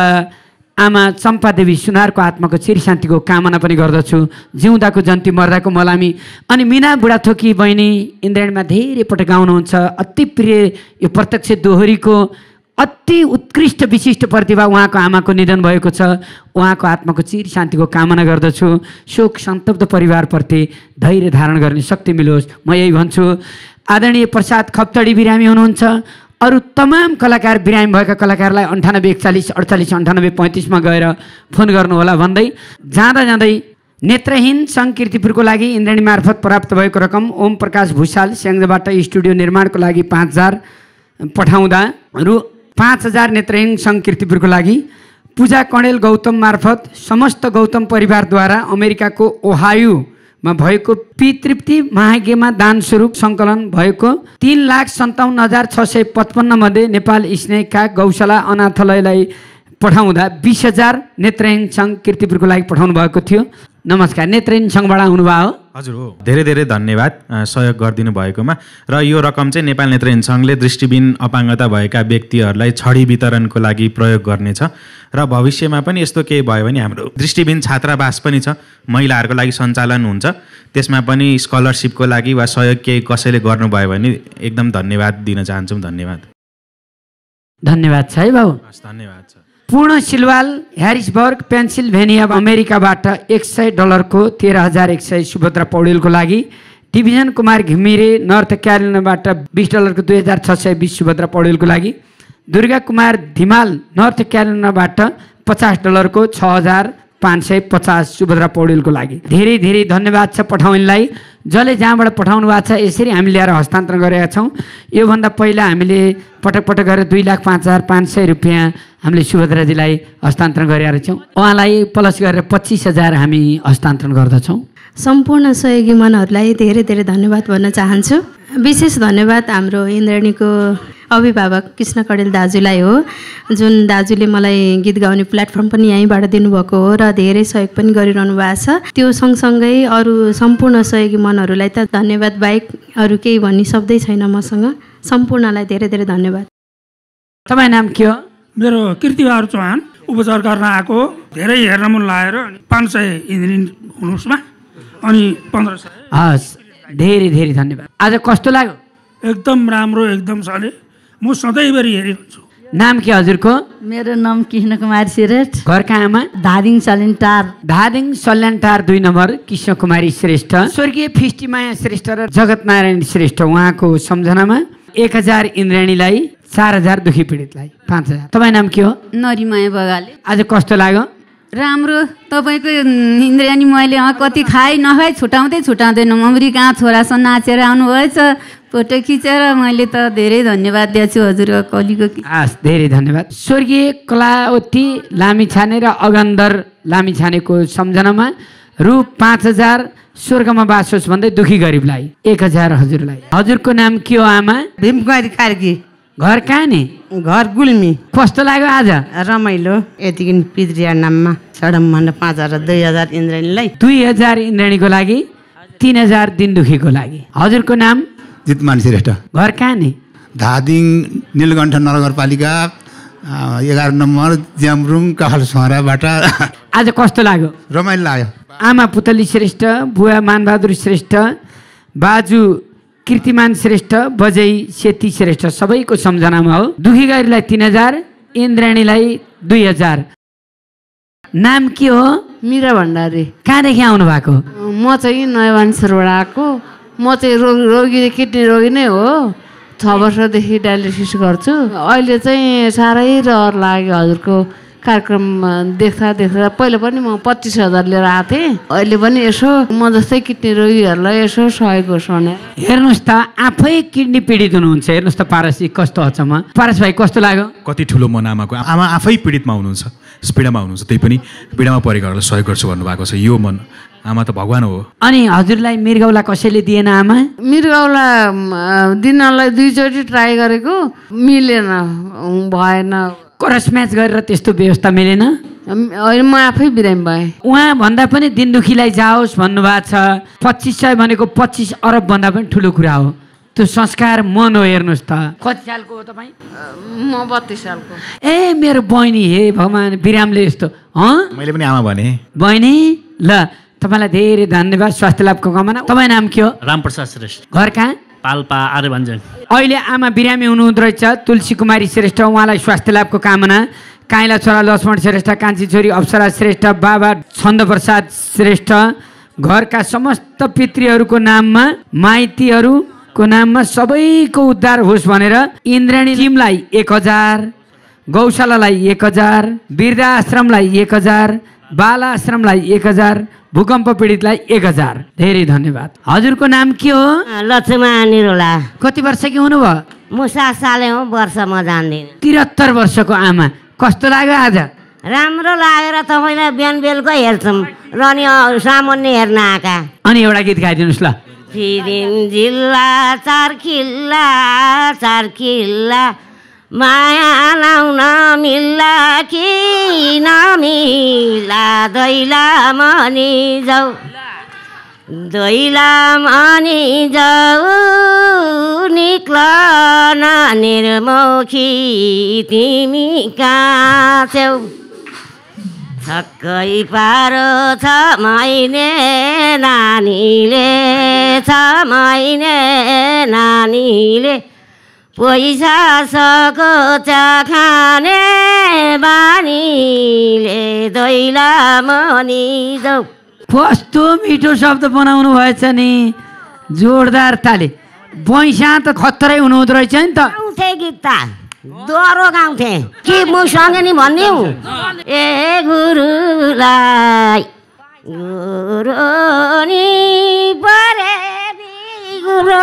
आमा चम्पादेवी सुनारको आत्माको चिरशान्तिको कामना पनि गर्दछु। जिउँदाको जन्ती मर्दाको मलामी। अनि मिना बुढाथोकी बहिनी इन्द्रेणीमा धेरै पटक गाउनुहुन्छ। अति प्रिय यो प्रत्यक्ष दोहोरीको अति उत्कृष्ट विशिष्ट प्रतिभा उहाँको आमाको निधन भएको छ। उहाँको आत्माको चिरशान्तिको कामना गर्दछु। शोक सन्तप्त परिवारप्रति धैर्य धारण गर्ने शक्ति मिलोस् म यही भन्छु। आदरणीय प्रसाद खप्तडी बिरामी हुनुहुन्छ। अरू तमाम कलाकार बिरामी भएका कलाकारलाई अन्ठानब्बे एकचालिस अडचालिस अन्ठानब्बे पैँतिसमा गएर फोन गर्नुहोला भन्दै जाँदा जाँदै नेत्रहीन सङ्घ कीर्तिपुरको लागि इन्द्रेणी मार्फत प्राप्त भएको रकम ओम प्रकाश भूषाल स्याङ्जाबाट स्टुडियो निर्माणको लागि पाँच हजार पठाउँदा रु पाँच हजार नेत्रहीन सङ्घ कीर्तिपुरको लागि पूजा कणेल गौतम मार्फत समस्त गौतम परिवारद्वारा अमेरिकाको ओहायोमा भएको पितृप्ति महायज्ञमा दान स्वरूप सङ्कलन भएको तीन लाख सन्ताउन्न हजार छ सय पचपन्न मध्ये नेपाल स्नेहका गौशाला अनाथालयलाई पठाउँदा बिस हजार नेत्रहीन सङ्घ कीर्तिपुरको लागि पठाउनु भएको थियो। नमस्कार, नेत्रहीन सङ्घबाट आउनुभयो? हजुर हो, धेरै धेरै धन्यवाद सहयोग गरिदिनु भएकोमा। र यो रकम चाहिँ नेपाल नेत्रहीन सङ्घले दृष्टिबिन अपाङ्गता भएका व्यक्तिहरूलाई छडी वितरणको लागि प्रयोग गर्नेछ। र भविष्यमा पनि यस्तो केही भयो भने हाम्रो दृष्टिबिन छात्रावास पनि छ, महिलाहरूको लागि सञ्चालन हुन्छ। त्यसमा पनि स्कलरसिपको लागि वा सहयोग केही कसैले गर्नुभयो भने एकदम धन्यवाद दिन चाहन्छौँ। धन्यवाद। धन्यवाद छ है बाबु। धन्यवाद छ। पूर्ण सिलवाल ह्यारिसबर्ग पेन्सिल्भेनिया अमेरिकाबाट एक सय डलरको तेह्र हजार एक सय सुभद्रा पौडेलको लागि। डिभिजन कुमार घिमिरे नर्थ क्यारोलिनाबाट बिस डलरको दुई हजार छ सय बिस सुभद्रा पौडेलको लागि। दुर्गा कुमार धिमाल नर्थ क्यारोलिनाबाट पचास डलरको छ हजार पाँच सय पचास सुभद्रा पौडेलको लागि। धेरै धेरै धन्यवाद छ पठाउनेलाई। जसले जहाँबाट पठाउनु भएको छ यसरी हामी ल्याएर हस्तान्तरण गरेका छौँ। योभन्दा पहिला हामीले पटक पटक गरेर दुई लाख पाँच हजार पाँच सय रुपियाँ हामीले सुभद्राजीलाई हस्तान्तरण गरेका छौँ। उहाँलाई प्लस गरेर पच्चिस हजार हामी हस्तान्तरण गर्दछौँ। सम्पूर्ण सहयोगी मनहरूलाई धेरै धेरै धन्यवाद भन्न चाहन्छु। विशेष धन्यवाद हाम्रो इन्द्रणीको अभिभावक कृष्ण कडेल दाजुलाई हो, जुन दाजुले मलाई गीत गाउने प्लेटफर्म पनि यहीँबाट दिनुभएको हो र धेरै सहयोग पनि गरिरहनु भएको छ। त्यो सँगसँगै अरू सम्पूर्ण सहयोगी मनहरूलाई त धन्यवाद बाहेक अरू केही भन्ने शब्दै छैन मसँग। सम्पूर्णलाई धेरै धेरै धन्यवाद। तपाईँ नाम के हो? मेरो कीर्तिबहादुर चौहान, उपचार गर्न आएको, धेरै हेर्न मन लागेर पाँच सय इन्द्रिन हुनुहोस् अनि पन्ध्र सय। हस्, धेरै धेरै धन्यवाद। आज कस्तो लाग्यो? एकदम राम्रो, एकदम सले। म सधैँभरि हेरिरहन्छु। नाम के हजुरको? मेरो नाम कृष्ण कुमारी श्रेष्ठ। घर कहाँमा? धादिङ सल्यानटार। धादिङ सल्यानटार दुई नम्बर कृष्ण कुमारी श्रेष्ठ। स्वर्गीय फिष्टिमाया श्रेष्ठ र जगत नारायण श्रेष्ठ उहाँको सम्झनामा एक हजार इन्द्राणीलाई, चार हजार दुखी पीडितलाई पाँच हजार। तपाईँ नाम के हो? नरिमाया बगाले। आज कस्तो लाग्यो? राम्रो। तपाईँको इन्द्राणी मैले कति खाइ नखाइ छुट्याउँदै छुट्याउँदैन मम्री कहाँ छोरासँग नाचेर आउनुभएछ, फोटो खिचेर मैले त धेरै धन्यवाद दिएको छु हजुरको कलीको। हस्, धेरै धन्यवाद। स्वर्गीय कलावती लामिछाने र अगन्धर लामिछानेको सम्झनामा रु पाँच हजार स्वर्गमा बास होस् भन्दै दुखी गरिबलाई एक हजार हजुरलाई। हजुरको नाम के हो आमा? भीमकुमारी कार्की। घर कहाँ नि? घर गुल्मी। कस्तो लाग्यो आज? रमाइलो। यतिकै पितृया नाममा सडम पाँच हजार दुई हजार इन्द्राणीलाई। दुई हजार इन्द्राणीको लागि, तिन हजार दिन दुखीको लागि। हजुरको नाम? जितमान श्रेष्ठ। घर कहाँ नि? धादिङ नीलकण्ठ नगरपालिका एघार नम्बर ज्याम्रुङ काखलसहराबाट। आज कस्तो लाग्यो? रमाइलो लाग्यो। आमा पुतली श्रेष्ठ, बुवा मानबहादुर श्रेष्ठ, बाजु कीर्तिमान श्रेष्ठ, बजै सेती श्रेष्ठ सबैको सम्झनामा हो। दुखी गाईलाई तिन हजार, इन्द्राणीलाई दुई हजार। नाम के हो? मीरा भण्डारी। कहाँदेखि आउनु भएको? म चाहिँ नयाँ मान्छेबाट आएको। म चाहिँ रोगी रोगी किडनी रोगी नै हो। छ वर्षदेखि डायलिसिस गर्छु। अहिले चाहिँ साह्रै रहर लाग्यो हजुरको कार्यक्रम देख्दा देख्दा। पहिला पनि म पच्चिस हजार लिएर आएको थिएँ। अहिले पनि यसो म जस्तै किडनी रोगीहरूलाई यसो सहयोग होस् भनेर। हेर्नुहोस् त, आफै किडनी पीडित हुनुहुन्छ। हेर्नुहोस् त पारस कस्तो अचम्म। पारस भाइ कस्तो लाग्यो? कति ठुलो मन आमाको। आमा आफै पीडितमा हुनुहुन्छ, पीडामा हुनुहुन्छ, त्यही पनि पीडामा परेकाहरूलाई सहयोग गर्छु भन्नुभएको छ। यो मन आमा त भगवान हो। अनि हजुरलाई मृगौला कसैले दिएन आमा? मृगौला दिनलाई दुईचोटि ट्राई गरेको, मिलेन, भएन। क्रस म्याच गरेर त्यस्तो व्यवस्था मिलेन? अहिले म आफै बिरामी भएँ। उहाँ भन्दा पनि दिन दुखीलाई जाओस् भन्नुभएको छ। पच्चिस सय भनेको पच्चिस अरब भन्दा पनि ठुलो कुरा हो। त्यो संस्कार मन हो। हेर्नुहोस् त, कति सालको हो तपाईँ? म बत्तिस सालको। ए मेरो बहिनी, हे भगवान्, बिरामले यस्तो। हँ, मैले पनि आमा भने। बहिनी ल, तपाईँलाई धेरै धन्यवाद, स्वास्थ्य लाभको कामना। तपाईँ नाम के हो? रामप्रसाद श्रेष्ठ। घर कहाँ? पाल्पा आर्यभञ्जन। अहिले आमा बिरामी हुनुहुँदो रहेछ, तुलसी कुमारी श्रेष्ठ, उहाँलाई स्वास्थ्य लाभको कामना। काइला छोरा लक्ष्मण श्रेष्ठ, कान्छी छोरी अप्सरा श्रेष्ठ, बाबा छन्द प्रसाद श्रेष्ठ, घरका समस्त पितृहरूको नाममा, माइतीहरूको नाममा सबैको उद्धार होस् भनेर इन्द्राणी टिमलाई एक हजार, गौशालालाई एक हजार, वृद्धाश्रमलाई एक हजार, बाल आश्रमलाई एक हजार, भूकम्प पीडितलाई एक हजार। धेरै धन्यवाद। हजुरको नाम के हो? लक्ष्मा निरोला। कति वर्षकी हुनुभयो? म सात सालै हो, वर्ष म जान्दिनँ। त्रिहत्तर वर्षको आमा। कस्तो लाग्यो आज? राम्रो लागेर तपाईँलाई बिहान बेलुका हेर्छौँ र नि सामान्य हेर्न आएका। अनि एउटा गीत गाइदिनुहोस् ल। फिरिङ जिल्ला चार खिल्ला चार खिल्ला माया लाउन मिल्ला कि नमिला दैला मनी जाऊ दैला मनी जाऊ निक्लन निर्मोखी तिमी कहाँ छेउ छक्कै पारो छ महिने नानीले छ महिने नानीले पैसा सको चा खाने बानीले दैला मनी जाऊ। कस्तो मिठो शब्द बनाउनु भएछ नि, जोरदार ताली। पैसा त खतरै हुनुहुँदो रहेछ नि त। गाउँथे गीत त दोहोरो गाउँथे कि मसँग नि भन्ने हौ। ए गुरुलाई गुरु नि परे गुरु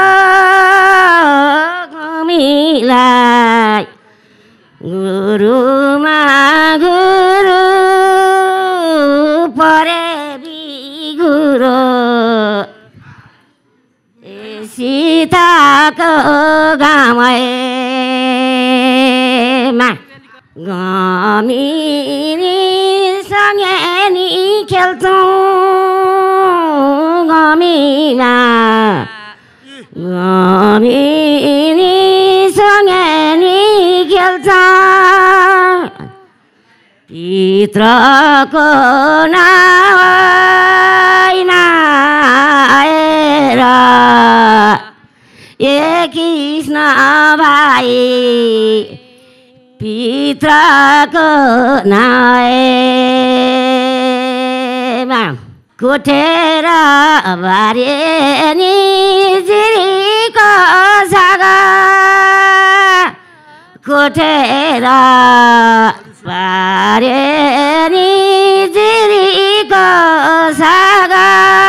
गमीलाई गुरुमा गुरु परे बिगुरो सीताको गाउँमा गमिनी सँगै नि खेल्छौँ गमिना गमिनी सँगै नि खेल्छ पित्रको नाएर ए कृष्ण भाइ पित्रको नाएमा कोठेर बारे नि जिरीको सागा कोठेर बारे नि जिरीको सागा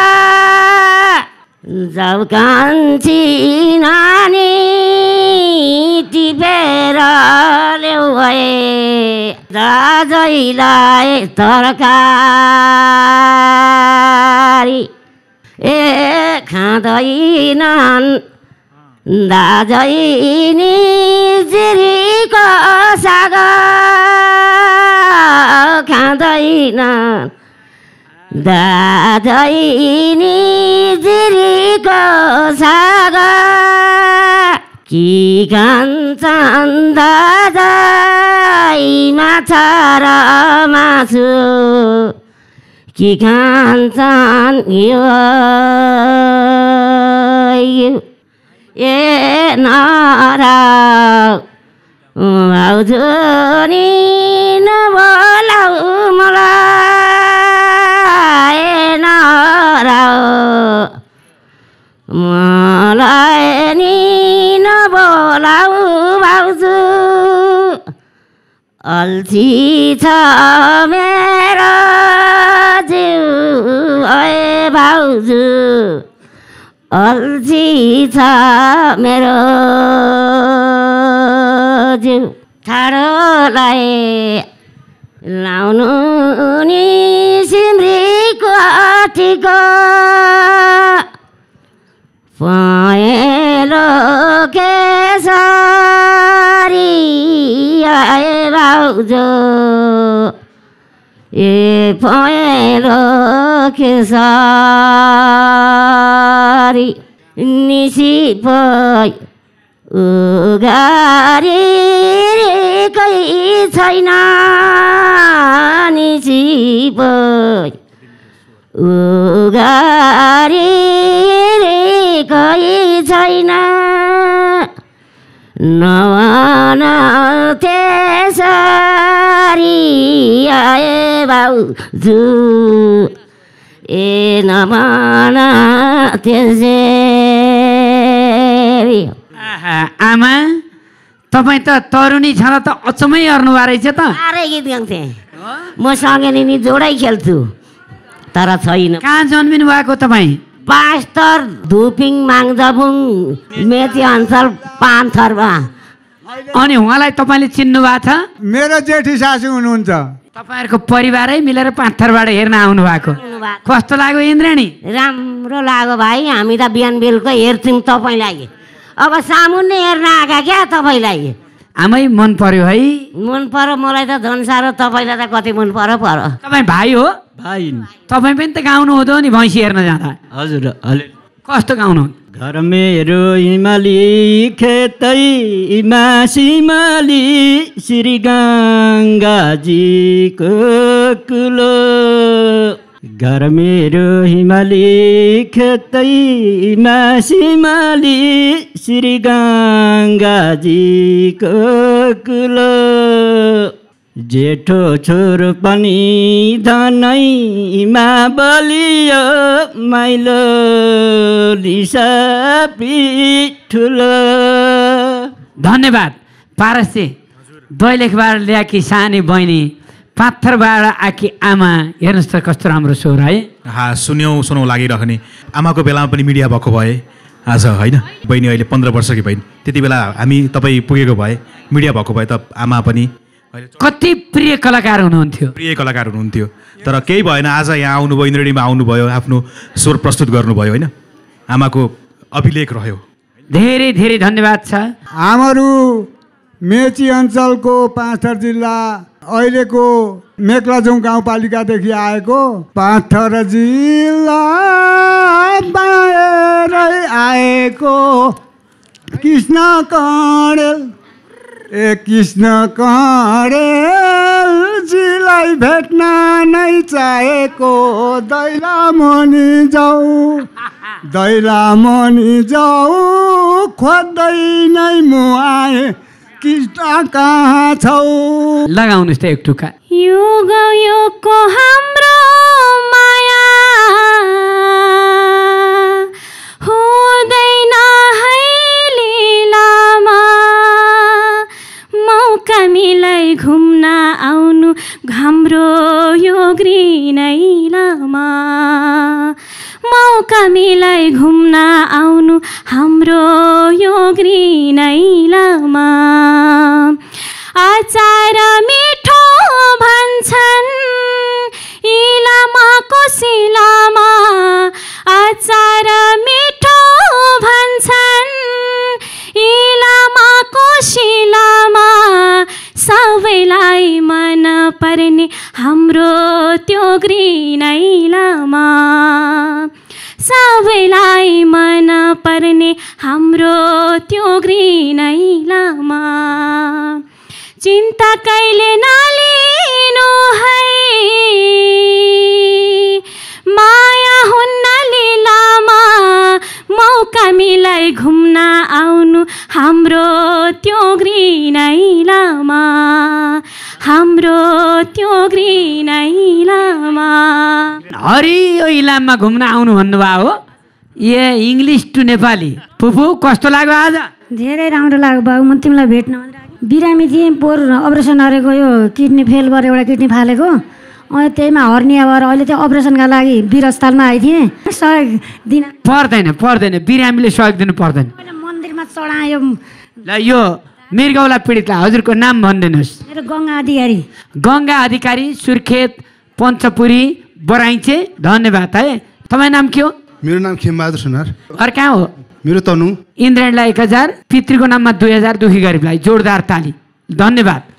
जब कान्छी नानी टिपेर ल्याउ भए दाजैलाई तरकारी ए खाँदैनन् दाजै नि जिरीको साग खाँदैनन् दाजै नि जिरीको साग कि खान्छन् दाजै माछा र मासु कि खान्छन् यो ए नराउ भाउजू नि नबोलाउ मलाई ए नराउ मलाई नि नबोलाउ भाउजू अल्छी छ मेरो जिउ ए भाउजू अल्छी छ मेरो जिउ ठाडोलाई लाउनु नि सिम्रीको टिको पहेँलो केसरी आए भाउजू ए पहेँलो केसरी निसी पै उगारी कही छैन निसी पै उगारी कही छैन नवान त्यसरी आए भाउजू ए नवान त्यसरी आमा तपाईँ त तरुणी छँदा त अचम्मै अर्नुभएको रहेछ त साह्रै गीत गाउँथेँ म सँगै नि जोडै खेल्छु तर छैन कहाँ जन्मिनु भएको तपाईँ पास्टर धुपिङ माङजबुङ मेची अञ्चल पान्थरमा अनि उहाँलाई तपाईँले चिन्नु भएको छ मेरो जेठी सासू हुनुहुन्छ तपाईँहरूको परिवारै मिलेर पाँचथरबाट हेर्न आउनु भएको कस्तो लाग्यो इन्द्राणी राम्रो लाग्यो भाइ हामी त बिहान बेलुका हेर्थ्यौँ तपाईँलाई अब सामुन्ने हेर्न आएका क्या तपाईँलाई आमै मन पर्यो है मन पर्यो मलाई त झन् साह्रो तपाईँलाई त कति मन पर्यो पर्यो तपाईँ भाइ हो भाइ तपाईँ पनि त गाउनु हुँदो नि भैँसी हेर्न जाँदा हजुर अलि कस्तो गाउनु घर मेरो हिमाली खेतैमा सिमाली श्री गङ्गाजीको कुलो घर मेरो हिमाली खेतैमा सिमाली श्री गङ्गाजीको कुलो जेठो छोरो पनि धनैमा बलियो माइलो लिसा ठुलो धन्यवाद पारसजी दैलेखबाट ल्याएकी सानी बहिनी पाथरबाट आएकी आमा हेर्नुहोस् त कस्तो राम्रो स्वर है हा सुन्यौँ सुनौँ लागिरहने आमाको बेलामा पनि मिडिया भएको भए आज होइन बहिनी अहिले पन्ध्र वर्षकी बहिनी त्यति बेला हामी तपाईँ पुगेको भए मिडिया भएको भए त आमा पनि कति प्रिय कलाकार हुनुहुन्थ्यो प्रिय कलाकार हुनुहुन्थ्यो तर केही भएन आज यहाँ आउनुभयो इन्द्रेणीमा आउनुभयो आफ्नो स्वर प्रस्तुत गर्नुभयो होइन आमाको अभिलेख रह्यो धेरै धेरै धन्यवाद छ हाम्रो मेची अञ्चलको पाँचथर जिल्ला अहिलेको मेक्लाजोङ गाउँपालिकादेखि आएको पाँचथर जिल्ला बाहिरै आएको कृष्ण कणेल ए कृष्ण कणेलजीलाई भेट्न नै चाहेको दैला मनि जाऊ दैला मनि जाऊ खोज्दै नै म आएँ कृष्ण कहाँ छौ लगाउनुहोस् त एक टुक्का यो गयोको हाम्रो माया हुँदैन है लीलामा मौका मिलाई घुम्न आउनु हाम्रो यो ग्रिनैलामा मौका मिलाई घुम्न आउनु हाम्रो यो ग्रिनैलामा आचार मिठो भन्छन् इलामाको सिलामा आचार मिठो भन्छन् इलामाको शिलामा सबैलाई मन पर्ने हाम्रो त्यो ग्रिनैलामा सबैलाई मन पर्ने हाम्रो त्यो ग्रिनैलामा चिन्ता कहिले नलिनु है माया हुन्न लीलामा मौका मिलाई घुम्न आउनु हाम्रो त्यो ग्रिनैलामा हाम्रो त्यो ग्रिनैलामा हरियो इलाममा घुम्न आउनु भन्नुभयो हो ए इङ्ग्लिस टु नेपाली फुफू कस्तो लाग्यो आज धेरै राम्रो लाग्यो बाबु म तिमीलाई भेट्न बिरामी थिएँ पोहोर अपरेसन गरेको यो किडनी फेल भएर एउटा किडनी फालेको अनि त्यहीमा हर्निया भएर अहिले त्यो अपरेसनका लागि वीर अस्पतालमा आइथिएँ सहयोग दिन पर्दैन पर्दैन बिरामीले सहयोग दिनु पर्दैन मन्दिरमा चढायो ल यो मृगौला पीडितलाई हजुरको नाम भनिदिनुहोस् मेरो गङ्गा अधिकारी गङ्गा अधिकारी सुर्खेत पञ्चपुरी बराइचे धन्यवाद है तपाईँ नाम के हो मेरो नाम खेमबहादुर सुनार घर कहाँ हो मेरो तनु इन्द्रेणलाई एक हजार पितृको नाममा दुई हजार दुखी गरिबलाई जोरदार ताली धन्यवाद